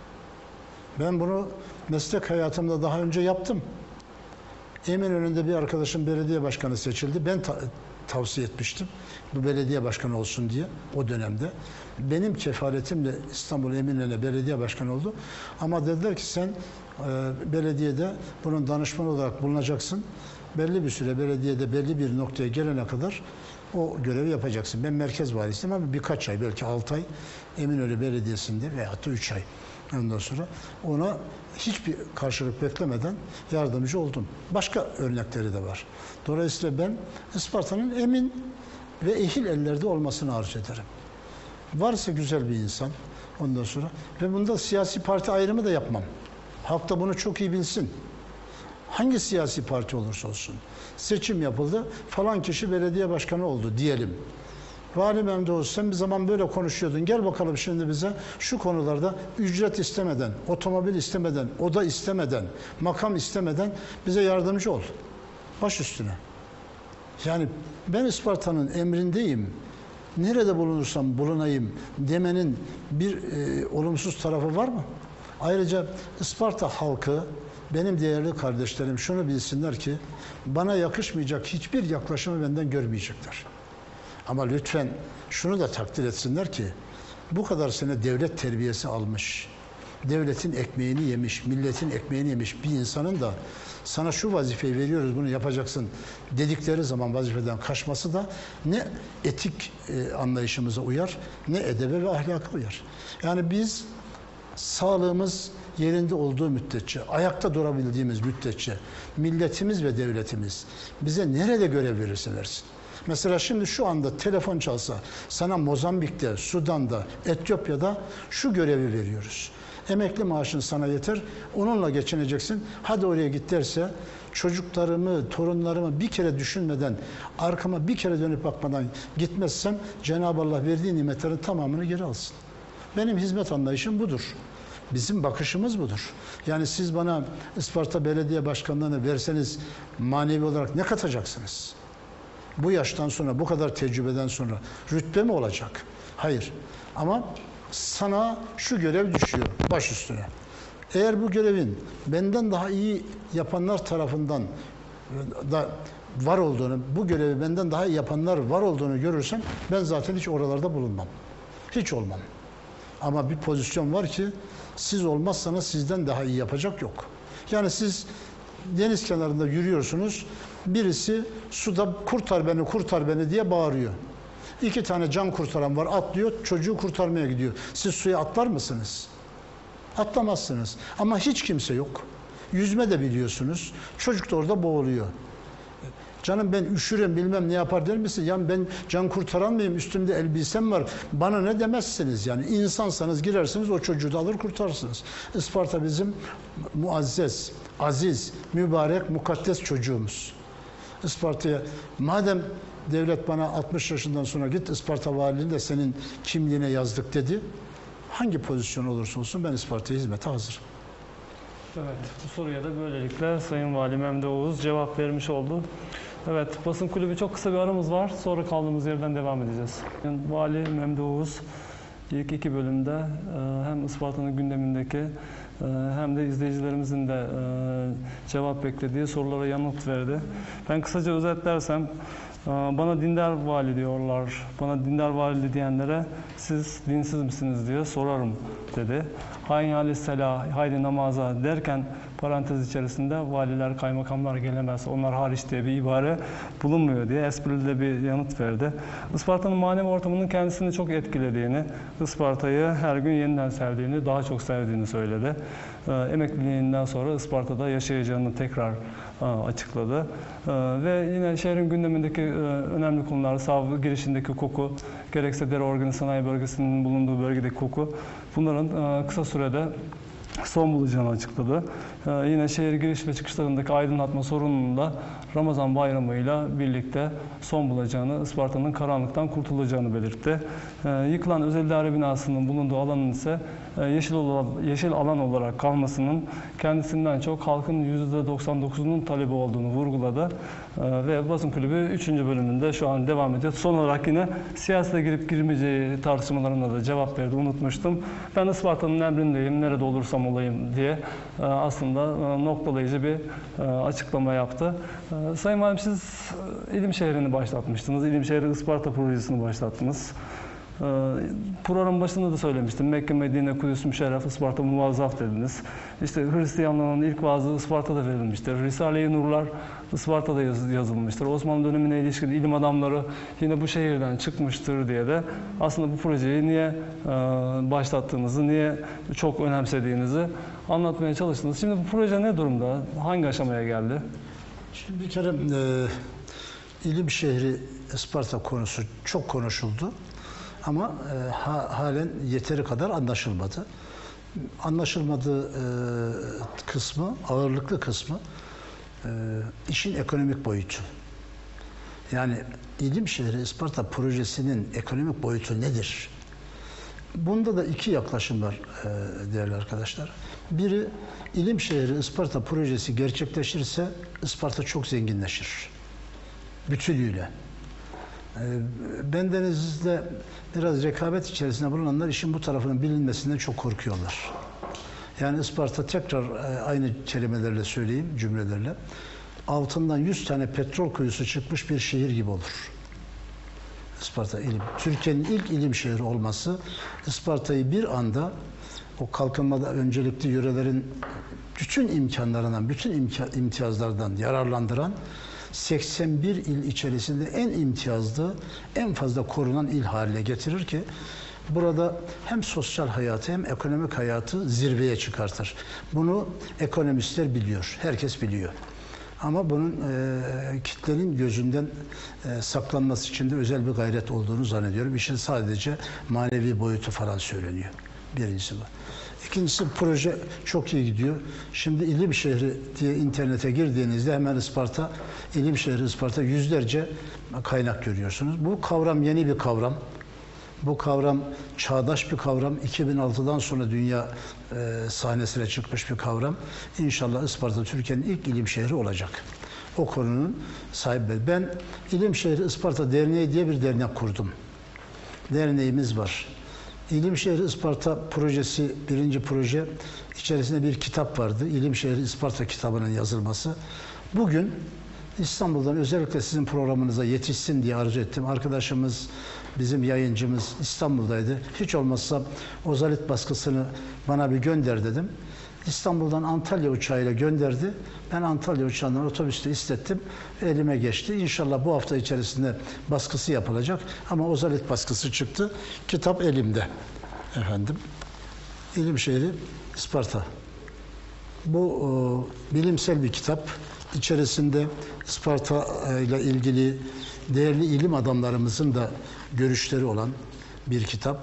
Ben bunu meslek hayatımda daha önce yaptım. Eminönü'nde bir arkadaşım belediye başkanı seçildi. Ben tavsiye etmiştim. Bu belediye başkanı olsun diye o dönemde. Benim kefaletimle İstanbul Eminönü belediye başkanı oldu. Ama dediler ki sen belediyede bunun danışmanı olarak bulunacaksın. Belli bir süre belediyede belli bir noktaya gelene kadar o görevi yapacaksın. Ben merkez valisiyim ama birkaç ay, belki 6 ay Eminönü Belediyesi'nde veyahut da 3 ay. Ondan sonra ona hiçbir karşılık beklemeden yardımcı oldum. Başka örnekleri de var. Dolayısıyla ben Isparta'nın emin ve ehil ellerde olmasını arzu ederim. Varsa güzel bir insan ondan sonra ve bunda siyasi parti ayrımı da yapmam. Halk da bunu çok iyi bilsin. Hangi siyasi parti olursa olsun. Seçim yapıldı, falan kişi belediye başkanı oldu diyelim. Vali Memduh, sen bir zaman böyle konuşuyordun. Gel bakalım şimdi bize şu konularda ücret istemeden, otomobil istemeden, oda istemeden, makam istemeden bize yardımcı ol. Baş üstüne. Yani ben Isparta'nın emrindeyim, nerede bulunursam bulunayım demenin bir olumsuz tarafı var mı? Ayrıca Isparta halkı, benim değerli kardeşlerim şunu bilsinler ki, bana yakışmayacak hiçbir yaklaşımı benden görmeyecekler. Ama lütfen şunu da takdir etsinler ki, bu kadar sene devlet terbiyesi almış, devletin ekmeğini yemiş, milletin ekmeğini yemiş bir insanın da sana şu vazifeyi veriyoruz, bunu yapacaksın dedikleri zaman vazifeden kaçması da ne etik anlayışımıza uyar, ne edebe ve ahlaka uyar. Yani biz sağlığımız yerinde olduğu müddetçe, ayakta durabildiğimiz müddetçe milletimiz ve devletimiz bize nerede görev verirse versin. Mesela şimdi şu anda telefon çalsa sana Mozambik'te, Sudan'da, Etiyopya'da şu görevi veriyoruz. Emekli maaşın sana yeter, onunla geçineceksin. Hadi oraya git derse çocuklarımı, torunlarımı bir kere düşünmeden, arkama bir kere dönüp bakmadan gitmezsem Cenab-ı Allah verdiği nimetlerin tamamını geri alsın. Benim hizmet anlayışım budur. Bizim bakışımız budur. Yani siz bana Isparta Belediye Başkanlığı'nı verseniz manevi olarak ne katacaksınız? Bu yaştan sonra, bu kadar tecrübeden sonra rütbe mi olacak? Hayır. Ama sana şu görev düşüyor baş üstüne. Eğer bu görevin benden daha iyi yapanlar tarafından da var olduğunu, bu görevi benden daha iyi yapanlar var olduğunu görürsem ben zaten hiç oralarda bulunmam. Hiç olmam. Ama bir pozisyon var ki siz olmazsanız sizden daha iyi yapacak yok. Yani siz deniz kenarında yürüyorsunuz, birisi suda kurtar beni, kurtar beni diye bağırıyor. 2 tane can kurtaran var, atlıyor, çocuğu kurtarmaya gidiyor. Siz suya atlar mısınız? Atlamazsınız. Ama hiç kimse yok. Yüzme de biliyorsunuz. Çocuk da orada boğuluyor. Canım ben üşürüm bilmem ne yapar der misin? Yani ben can kurtaran mıyım? Üstümde elbisem var. Bana ne demezsiniz yani. İnsansanız girersiniz o çocuğu da alır kurtarsınız. Isparta bizim muazzez, aziz, mübarek, mukaddes çocuğumuz. Isparta'ya madem devlet bana 60 yaşından sonra git Isparta valiliğini de senin kimliğine yazdık dedi. Hangi pozisyon olursa olsun ben Isparta'ya hizmete hazırım. Evet, bu soruya da böylelikle Sayın Valim Memduh Oğuz cevap vermiş oldu. Evet, basın kulübü çok kısa bir aramız var. Sonra kaldığımız yerden devam edeceğiz. Vali Memduh Oğuz ilk 2 bölümde hem Isparta'nın gündemindeki hem de izleyicilerimizin de cevap beklediği sorulara yanıt verdi. Ben kısaca özetlersem, bana dindar vali diyorlar. Bana dindar vali diyenlere siz dinsiz misiniz diye sorarım dedi. Hayni aleyhisselam, haydi namaza derken parantez içerisinde valiler, kaymakamlar gelemez, onlar hariç diye bir ibare bulunmuyor diye esprili de bir yanıt verdi. Isparta'nın manevi ortamının kendisini çok etkilediğini, Isparta'yı her gün yeniden sevdiğini, daha çok sevdiğini söyledi. Emekliliğinden sonra Isparta'da yaşayacağını tekrar açıkladı. Ve yine şehrin gündemindeki önemli konular, savcı girişindeki koku, gerekse deri organı sanayi bölgesinin bulunduğu bölgedeki koku, bunların kısa sürede son bulacağını açıkladı. Yine şehir giriş ve çıkışlarındaki aydınlatma sorununun da Ramazan bayramıyla birlikte son bulacağını, Isparta'nın karanlıktan kurtulacağını belirtti. Yıkılan özel idare binasının bulunduğu alanın ise yeşil alan olarak kalmasının kendisinden çok halkın %99'unun talebi olduğunu vurguladı. Ve basın kulübü 3. bölümünde şu an devam ediyor. Son olarak yine siyasete girip girmeyeceği tartışmalarına da cevap verdi. Unutmuştum. Ben Isparta'nın emrindeyim, nerede olursam olayım diye aslında noktalayıcı bir açıklama yaptı. Sayın Valim, siz İlim Şehri'ni başlatmıştınız. İlim Şehri Isparta projesini başlattınız. Programın başında da söylemiştim. Mekke, Medine, Kudüs, Müşerref, Isparta muvazzaf dediniz. İşte Hristiyanlığın ilk vaazı Isparta'da verilmiştir. Risale-i Nurlar Isparta'da yazılmıştır. Osmanlı dönemine ilişkin ilim adamları yine bu şehirden çıkmıştır diye de aslında bu projeyi niye başlattığınızı, niye çok önemsediğinizi anlatmaya çalıştınız. Şimdi bu proje ne durumda? Hangi aşamaya geldi? Şimdi bir kere İlim Şehri Isparta konusu çok konuşuldu. Ama halen yeteri kadar anlaşılmadı. Anlaşılmadığı kısmı, ağırlıklı kısmı işin ekonomik boyutu. Yani İlim Şehri Isparta projesinin ekonomik boyutu nedir? Bunda da 2 yaklaşım var değerli arkadaşlar. Biri, İlim Şehri Isparta projesi gerçekleşirse Isparta çok zenginleşir. bütünüyle. Bendenizde biraz rekabet içerisinde bulunanlar işin bu tarafının bilinmesinden çok korkuyorlar. Yani Isparta, tekrar aynı kelimelerle söyleyeyim, cümlelerle, altından 100 tane petrol kuyusu çıkmış bir şehir gibi olur. Isparta ilim. Türkiye'nin ilk ilim şehri olması, Isparta'yı bir anda o kalkınmada öncelikli yörelerin bütün imkanlarından, bütün imtiyazlardan yararlandıran, 81 il içerisinde en imtiyazlı, en fazla korunan il haline getirir ki burada hem sosyal hayatı hem ekonomik hayatı zirveye çıkartır. Bunu ekonomistler biliyor, herkes biliyor. Ama bunun kitlenin gözünden saklanması için de özel bir gayret olduğunu zannediyorum. İşin sadece manevi boyutu falan söyleniyor. Birincisi bu. İkincisi, proje çok iyi gidiyor. Şimdi ilim şehri diye internete girdiğinizde hemen Isparta, ilim şehri Isparta, yüzlerce kaynak görüyorsunuz. Bu kavram yeni bir kavram. Bu kavram çağdaş bir kavram. 2006'dan sonra dünya sahnesine çıkmış bir kavram. İnşallah Isparta Türkiye'nin ilk ilim şehri olacak. O konunun sahibi. Ben İlim Şehri Isparta Derneği diye bir dernek kurdum. Derneğimiz var. İlim Şehri Isparta projesi, birinci proje, içerisinde bir kitap vardı. İlim Şehri Isparta kitabının yazılması. Bugün İstanbul'dan özellikle sizin programınıza yetişsin diye arzu ettim. Arkadaşımız, bizim yayıncımız İstanbul'daydı. Hiç olmazsa Ozalit baskısını bana bir gönder dedim. İstanbul'dan Antalya uçağıyla gönderdi. Ben Antalya uçağından otobüste istettim. Elime geçti. İnşallah bu hafta içerisinde baskısı yapılacak. Ama Ozalit baskısı çıktı. Kitap elimde. Efendim. İlim Şehri Isparta. Bu bilimsel bir kitap. İçerisinde Isparta ile ilgili değerli ilim adamlarımızın da görüşleri olan bir kitap.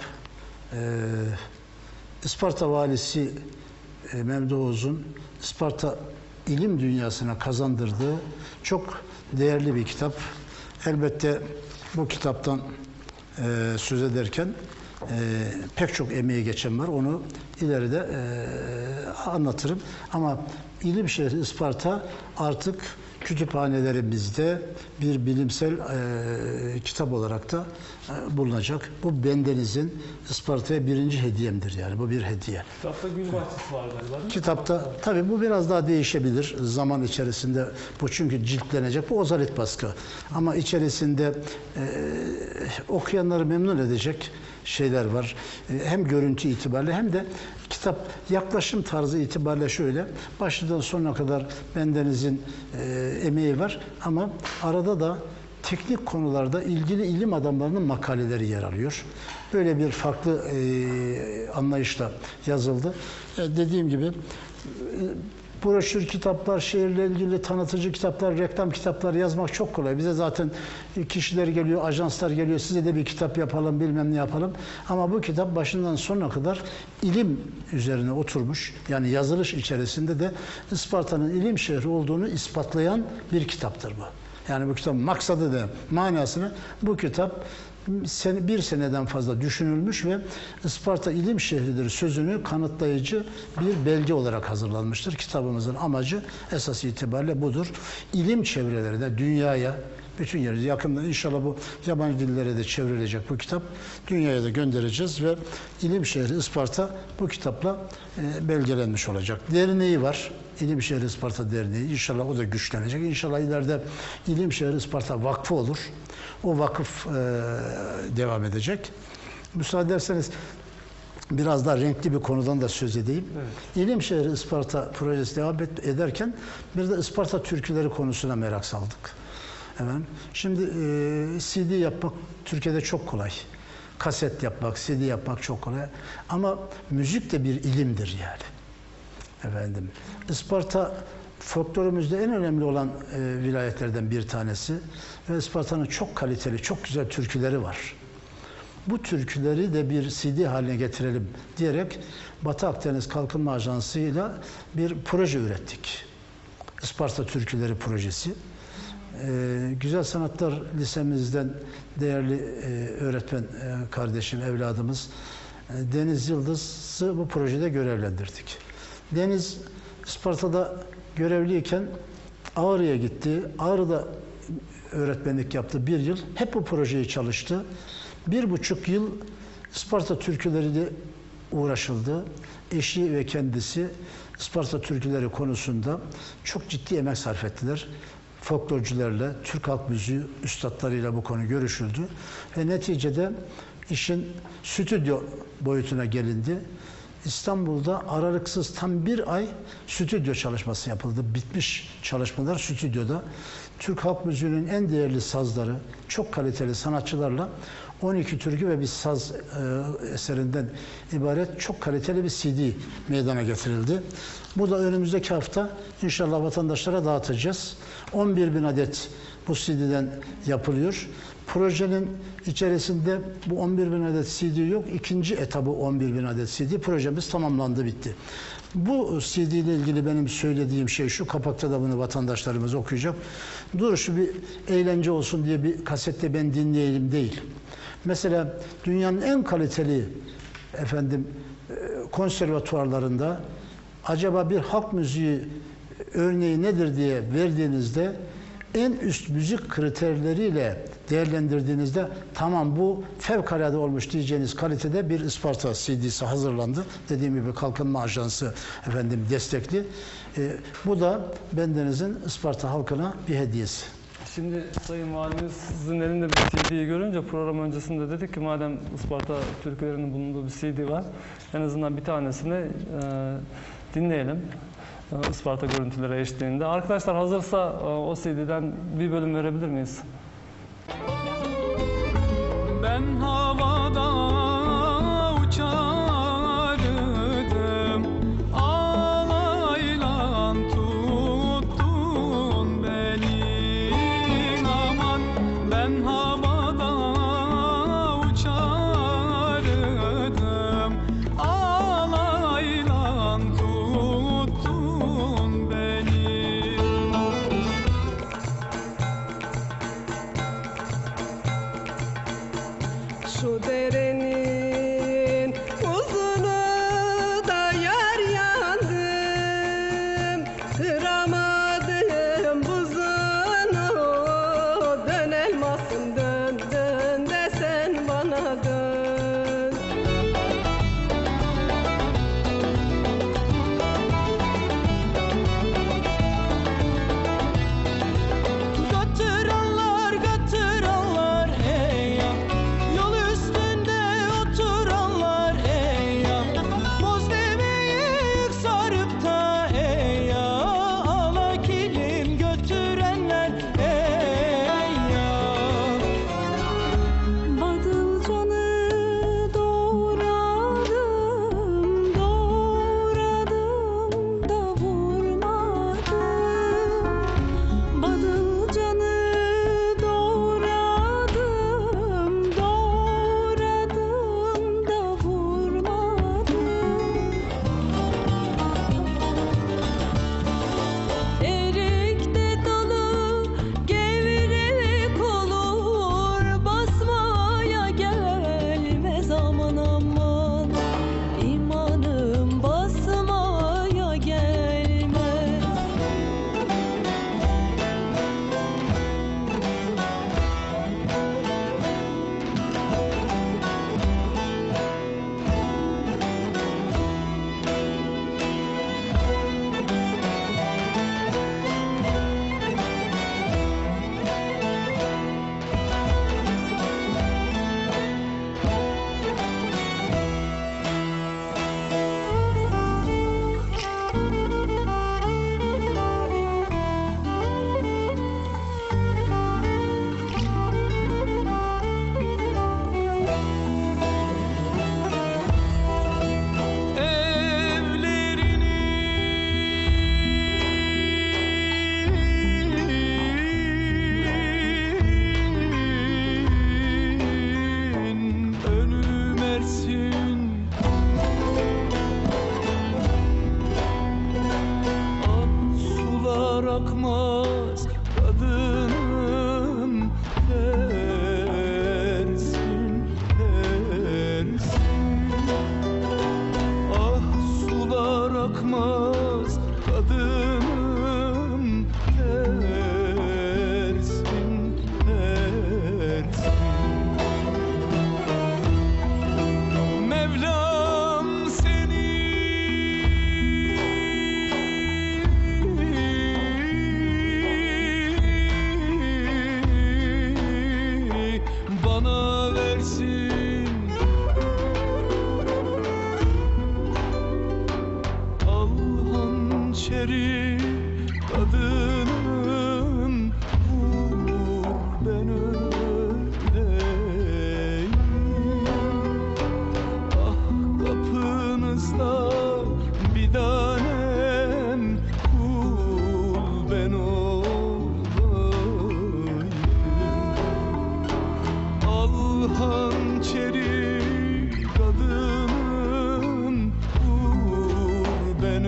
Isparta valisi Memduh Oğuz'un Isparta ilim dünyasına kazandırdığı çok değerli bir kitap. Elbette bu kitaptan söz ederken pek çok emeği geçen var. Onu ileride anlatırım. Ama İlim Şehri Isparta artık kütüphanelerimizde bir bilimsel kitap olarak da bulunacak. Bu bendenizin Isparta'ya birinci hediyemdir yani. Bu bir hediye. Kitapta gül bahçesi var galiba, değil mi? Kitapta tabii bu biraz daha değişebilir zaman içerisinde. Bu çünkü ciltlenecek. Bu Ozalit baskı. Ama içerisinde okuyanları memnun edecek şeyler var. Hem görüntü itibariyle hem de kitap yaklaşım tarzı itibariyle şöyle. Başından sonuna kadar bendenizin emeği var ama arada da teknik konularda ilgili ilim adamlarının makaleleri yer alıyor. Böyle bir farklı anlayışla yazıldı. Dediğim gibi broşür kitaplar, şehirle ilgili tanıtıcı kitaplar, reklam kitapları yazmak çok kolay. Bize zaten kişiler geliyor, ajanslar geliyor, size de bir kitap yapalım, bilmem ne yapalım. Ama bu kitap başından sonuna kadar ilim üzerine oturmuş. Yani yazılış içerisinde de Isparta'nın ilim şehri olduğunu ispatlayan bir kitaptır bu. Yani bu kitabın maksadı da, manasını, bu kitap bir seneden fazla düşünülmüş ve Isparta ilim şehridir sözünü kanıtlayıcı bir belge olarak hazırlanmıştır. Kitabımızın amacı esas itibariyle budur. İlim çevreleri de dünyaya, bütün yeri yakında inşallah bu yabancı dillere de çevrilecek bu kitap. Dünyaya da göndereceğiz ve İlim Şehri Isparta bu kitapla belgelenmiş olacak. Derneği var. İlim Şehri Isparta Derneği. İnşallah o da güçlenecek. İnşallah ileride İlim Şehri Isparta Vakfı olur. O vakıf devam edecek. Müsaade ederseniz biraz daha renkli bir konudan da söz edeyim. Evet. İlim Şehri Isparta projesi devam ederken bir de Isparta türküleri konusuna merak saldık. Efendim, şimdi CD yapmak Türkiye'de çok kolay. Kaset yapmak, CD yapmak çok kolay. Ama müzik de bir ilimdir yani. Efendim, Isparta folklorumuzda en önemli olan vilayetlerden bir tanesi ve Isparta'nın çok kaliteli, çok güzel türküleri var. Bu türküleri de bir CD haline getirelim diyerek Batı Akdeniz Kalkınma Ajansı'yla bir proje ürettik. Isparta Türküleri projesi. Güzel Sanatlar Lisemizden değerli öğretmen kardeşim, evladımız Deniz Yıldız'ı bu projede görevlendirdik. Deniz Isparta'da görevliyken Ağrı'ya gitti. Ağrı'da öğretmenlik yaptı 1 yıl. Hep bu projeyi çalıştı. 1,5 yıl Isparta türküleriyle uğraşıldı. Eşi ve kendisi Isparta türküleri konusunda çok ciddi emek sarf ettiler. Folklorcularla, Türk halk müziği üstadlarıyla bu konu görüşüldü. Ve neticede işin stüdyo boyutuna gelindi. İstanbul'da aralıksız tam 1 ay stüdyo çalışması yapıldı. Bitmiş çalışmalar stüdyoda. Türk halk müziğinin en değerli sazları, çok kaliteli sanatçılarla 12 türkü ve bir saz eserinden ibaret çok kaliteli bir CD meydana getirildi. Bu da önümüzdeki hafta inşallah vatandaşlara dağıtacağız. 11.000 adet bu CD'den yapılıyor. Projenin içerisinde bu 11.000 adet CD yok. İkinci etabı 11.000 adet CD. Projemiz tamamlandı, bitti. Bu CD ile ilgili benim söylediğim şey şu, kapakta da bunu vatandaşlarımız okuyacak. Dur şu bir eğlence olsun diye bir kasette ben dinleyelim değil. Mesela dünyanın en kaliteli konservatuvarlarında acaba bir halk müziği örneği nedir diye verdiğinizde en üst müzik kriterleriyle değerlendirdiğinizde tamam bu fevkalade olmuş diyeceğiniz kalitede bir Isparta CD'si hazırlandı. Dediğim gibi Kalkınma Ajansı destekli. Bu da bendenizin Isparta halkına bir hediyesi. Şimdi Sayın Valimiz sizin elinde bir CD'yi görünce program öncesinde dedik ki madem Isparta türkülerinin bulunduğu bir CD var, en azından bir tanesini dinleyelim. Isparta görüntüleri eşliğinde. Arkadaşlar hazırsa o CD'den bir bölüm verebilir miyiz? Ben havada uçardım, alayla tuttun beni, aman ben havada uçardım, alayla tuttun beni. Şu derenin uzunu da yar yandım, kıramadım buzunu, dön elmasım dön dön de sen bana dön. Götür allar ey ya, yol üstünde oturanlar ey ya, boz deveyi yük sarıp da ey ya, ala kilim götürenler ey ya. Badılcanı doğradım, doğradım da vurmadım. Badılcanı doğradım, doğradım da vurmadım. Erikte dalı gevrek olur, basmaya gelmez aman aman, imanım basmaya gelmez. Evlerinin önü Mersin, ak sular akmaz kadınım dersin, dersin. Ah sular akmaz kadınım dersin, hançeri kadının vur ben öleyim. Ah kapınızda bir tanem kul ben olayım. Al hançeri kadının vur ben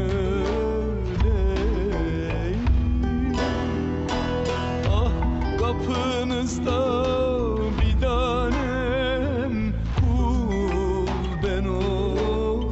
öleyim. Ah kapınızda bir tanem kul ben olayım.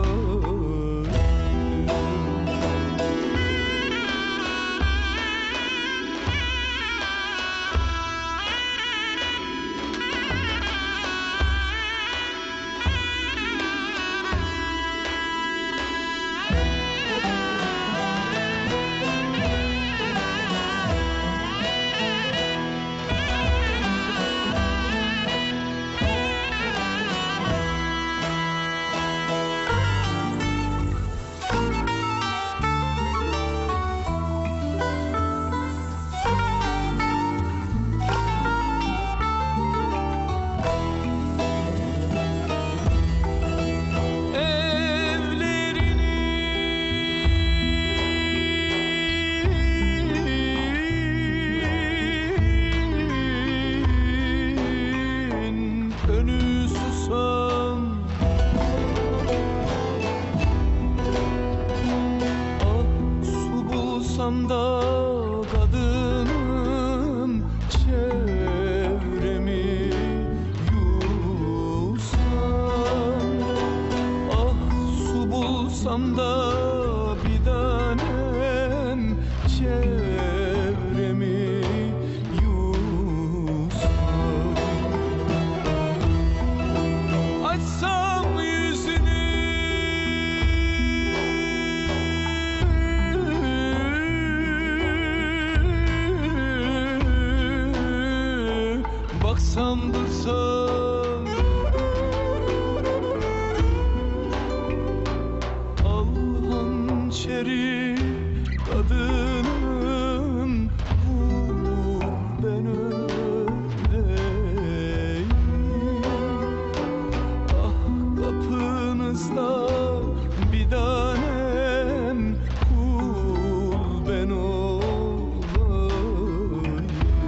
Evlerinin önü susam, ah su bulsam da kadının çevremi yusam. Ah su bulsam da bir tanem çevremi yusam. Açsam yüzünü baksam dursam, al hançeri kadının vur ben öleyim. Ah kapınızda bir tanem kul ben olayım.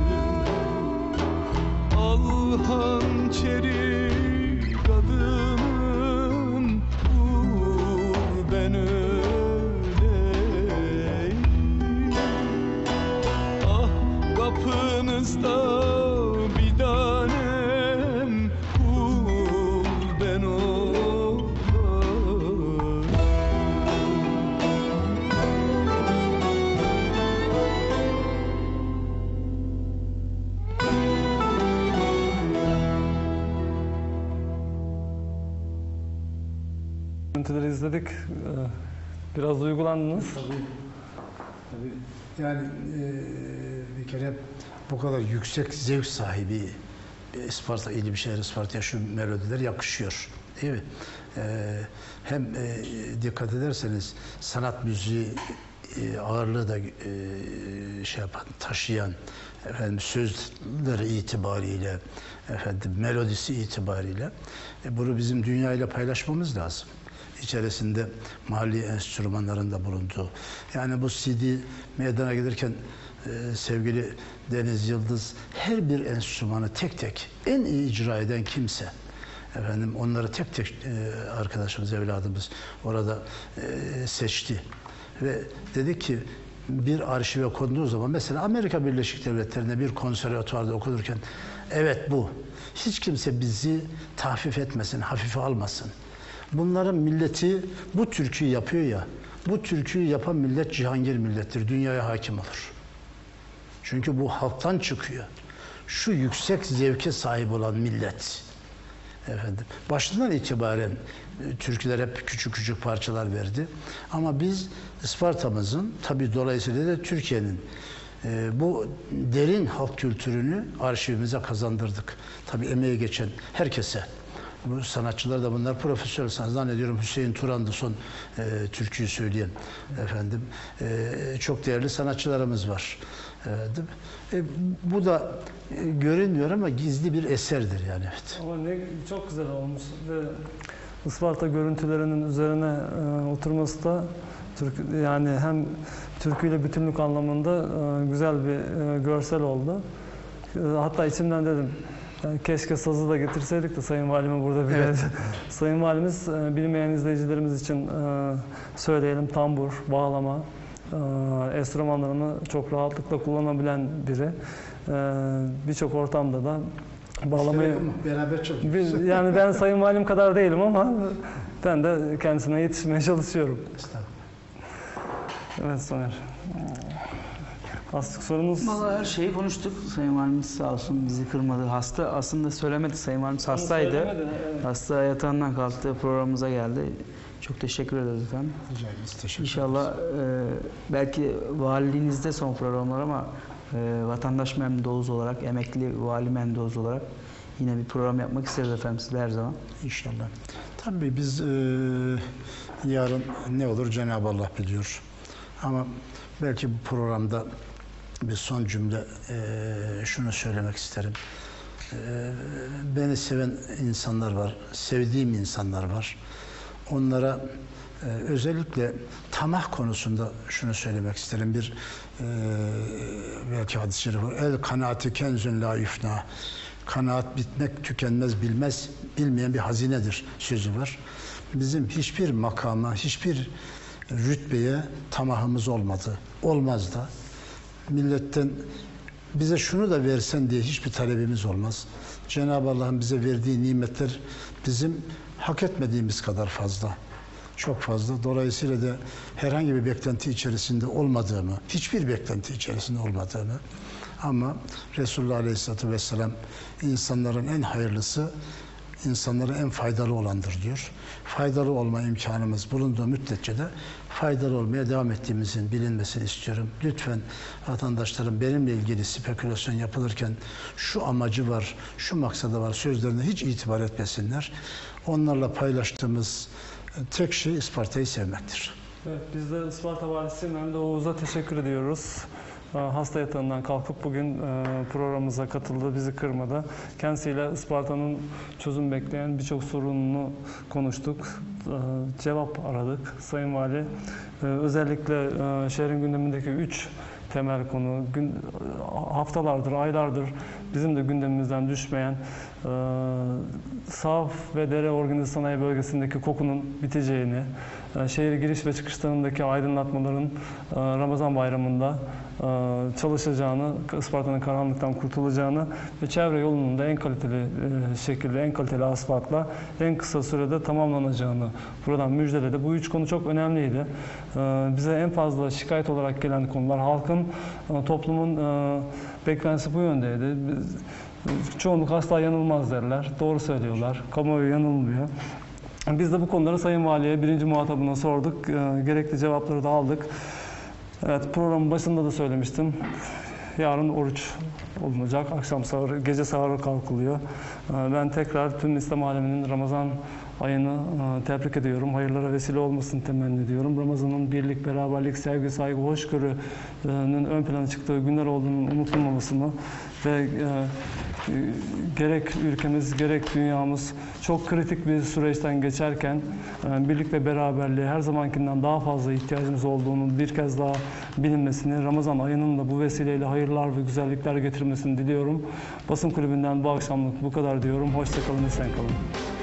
Al hançeri kadının vur ben öleyim. Ah kapınızda bir tanem kul ben olayım. Görüntüleri izledik. Biraz duygulandınız. Tabii. Yani bir kere bu kadar yüksek zevk sahibi Isparta ili bir şehir Isparta'ya şu melodiler yakışıyor. Değil mi? Hem dikkat ederseniz sanat müziği ağırlığı da şey yapan, taşıyan, efendim sözleri itibariyle, efendim melodisi itibariyle bunu bizim dünyayla paylaşmamız lazım. İçerisinde mahalli enstrümanların da bulunduğu. Yani bu CD meydana gelirken sevgili Deniz Yıldız her bir enstrümanı tek tek en iyi icra eden kimse. Efendim onları tek tek arkadaşımız, evladımız orada seçti. Ve dedi ki bir arşive konduğu zaman mesela Amerika Birleşik Devletleri'nde bir konservatuvarda okunurken evet bu. Hiç kimse bizi tahfif etmesin, hafife almasın. Bunların milleti bu türküyü yapıyor ya, bu türküyü yapan millet Cihangir millettir, dünyaya hakim olur. Çünkü bu halktan çıkıyor. Şu yüksek zevke sahip olan millet. Efendim, başından itibaren türküler hep küçük küçük parçalar verdi. Ama biz Isparta'mızın, tabii dolayısıyla da Türkiye'nin bu derin halk kültürünü arşivimize kazandırdık. Tabii emeği geçen herkese Bu sanatçılar da bunlar profesyonel sanatçı. Zannediyorum Hüseyin Turan'dı son türküyü söyleyen efendim. Çok değerli sanatçılarımız var. Değil mi? Bu da görünmüyor ama gizli bir eserdir yani. Evet. Ama çok güzel olmuş ve Isparta görüntülerinin üzerine oturması da yani hem türküyle bütünlük anlamında güzel bir görsel oldu. Hatta içimden dedim yani keşke sazı da getirseydik de Sayın Valime burada bir Evet. Sayın Valimiz bilmeyen izleyicilerimiz için söyleyelim, tambur, bağlama, enstrümanlarını çok rahatlıkla kullanabilen biri. Birçok ortamda da bağlamayı... Beraber çalışıyoruz. Yani ben Sayın Valim kadar değilim ama ben de kendisine yetişmeye çalışıyorum. Evet Soner. Aslık sorunuz... Vallahi her şeyi konuştuk. Sayın Valimiz sağ olsun bizi kırmadı. Hasta aslında söylemedi. Sayın Valimiz hastaydı. Söylemedi, evet. Hasta yatağından kalktı, programımıza geldi. Çok teşekkür ederiz efendim. Rica ederiz. Teşekkür ederiz. İnşallah belki valiliğinizde son programlar ama vatandaş Mendoz olarak, emekli vali Mendoz olarak yine bir program yapmak isteriz efendim sizle her zaman. İnşallah. Tabii biz yarın ne olur Cenab-ı Allah biliyor. Ama belki bu programda bir son cümle şunu söylemek isterim. Beni seven insanlar var, sevdiğim insanlar var. Onlara özellikle tamah konusunda şunu söylemek isterim. Bir belki hadis-i şerif var. El kanaati kenzün la yufna. Kanaat bitmek tükenmez bilmeyen bir hazinedir sözü var. Bizim hiçbir makama, hiçbir rütbeye tamahımız olmadı. Olmaz da. Milletten bize şunu da versen diye hiçbir talebimiz olmaz. Cenab-ı Allah'ın bize verdiği nimetler bizim hak etmediğimiz kadar fazla. Çok fazla. Dolayısıyla da herhangi bir beklenti içerisinde olmadığımı, hiçbir beklenti içerisinde olmadığımı ama Resulullah Aleyhisselatü Vesselam insanların en hayırlısı, insanlara en faydalı olandır diyor. Faydalı olma imkanımız bulunduğu müddetçe de faydalı olmaya devam ettiğimizin bilinmesini istiyorum. Lütfen vatandaşlarım benimle ilgili spekülasyon yapılırken şu amacı var, şu maksadı var sözlerine hiç itibar etmesinler. Onlarla paylaştığımız tek şey Isparta'yı sevmektir. Evet, biz de Isparta Valisi Mehmet Oğuz'a teşekkür ediyoruz. Hasta yatağından kalkıp bugün programımıza katıldı, bizi kırmadı. Kendisiyle Isparta'nın çözüm bekleyen birçok sorununu konuştuk, cevap aradık. Sayın Vali, özellikle şehrin gündemindeki 3 temel konu, haftalardır, aylardır bizim de gündemimizden düşmeyen Saf ve Dere Organize Sanayi Bölgesi'ndeki kokunun biteceğini, şehir giriş ve çıkışlarındaki aydınlatmaların Ramazan bayramında çalışacağını, Isparta'nın karanlıktan kurtulacağını ve çevre yolunun da en kaliteli şekilde, en kaliteli asfaltla en kısa sürede tamamlanacağını buradan müjdeledi. Bu 3 konu çok önemliydi. Bize en fazla şikayet olarak gelen konular halkın, toplumun beklentisi bu yöndeydi. Çoğunluk asla yanılmaz derler. Doğru söylüyorlar. Kamuoyu yanılmıyor. Biz de bu konuları Sayın Vali'ye birinci muhatabına sorduk. Gerekli cevapları da aldık. Evet, programın başında da söylemiştim. Yarın oruç olunacak. Akşam sahur, gece sahura kalkılıyor. Ben tekrar tüm İslam aleminin Ramazan ayını tebrik ediyorum. Hayırlara vesile olmasını temenni ediyorum. Ramazan'ın birlik, beraberlik, sevgi, saygı, hoşgörünün ön plana çıktığı günler olduğunun unutulmamasını ve gerek ülkemiz, gerek dünyamız çok kritik bir süreçten geçerken birlik ve beraberliğe her zamankinden daha fazla ihtiyacımız olduğunu bir kez daha bilinmesini, Ramazan ayının da bu vesileyle hayırlar ve güzellikler getirmesini diliyorum. Basın Kulübü'nden bu akşamlık bu kadar diyorum. Hoşça kalın, esen kalın.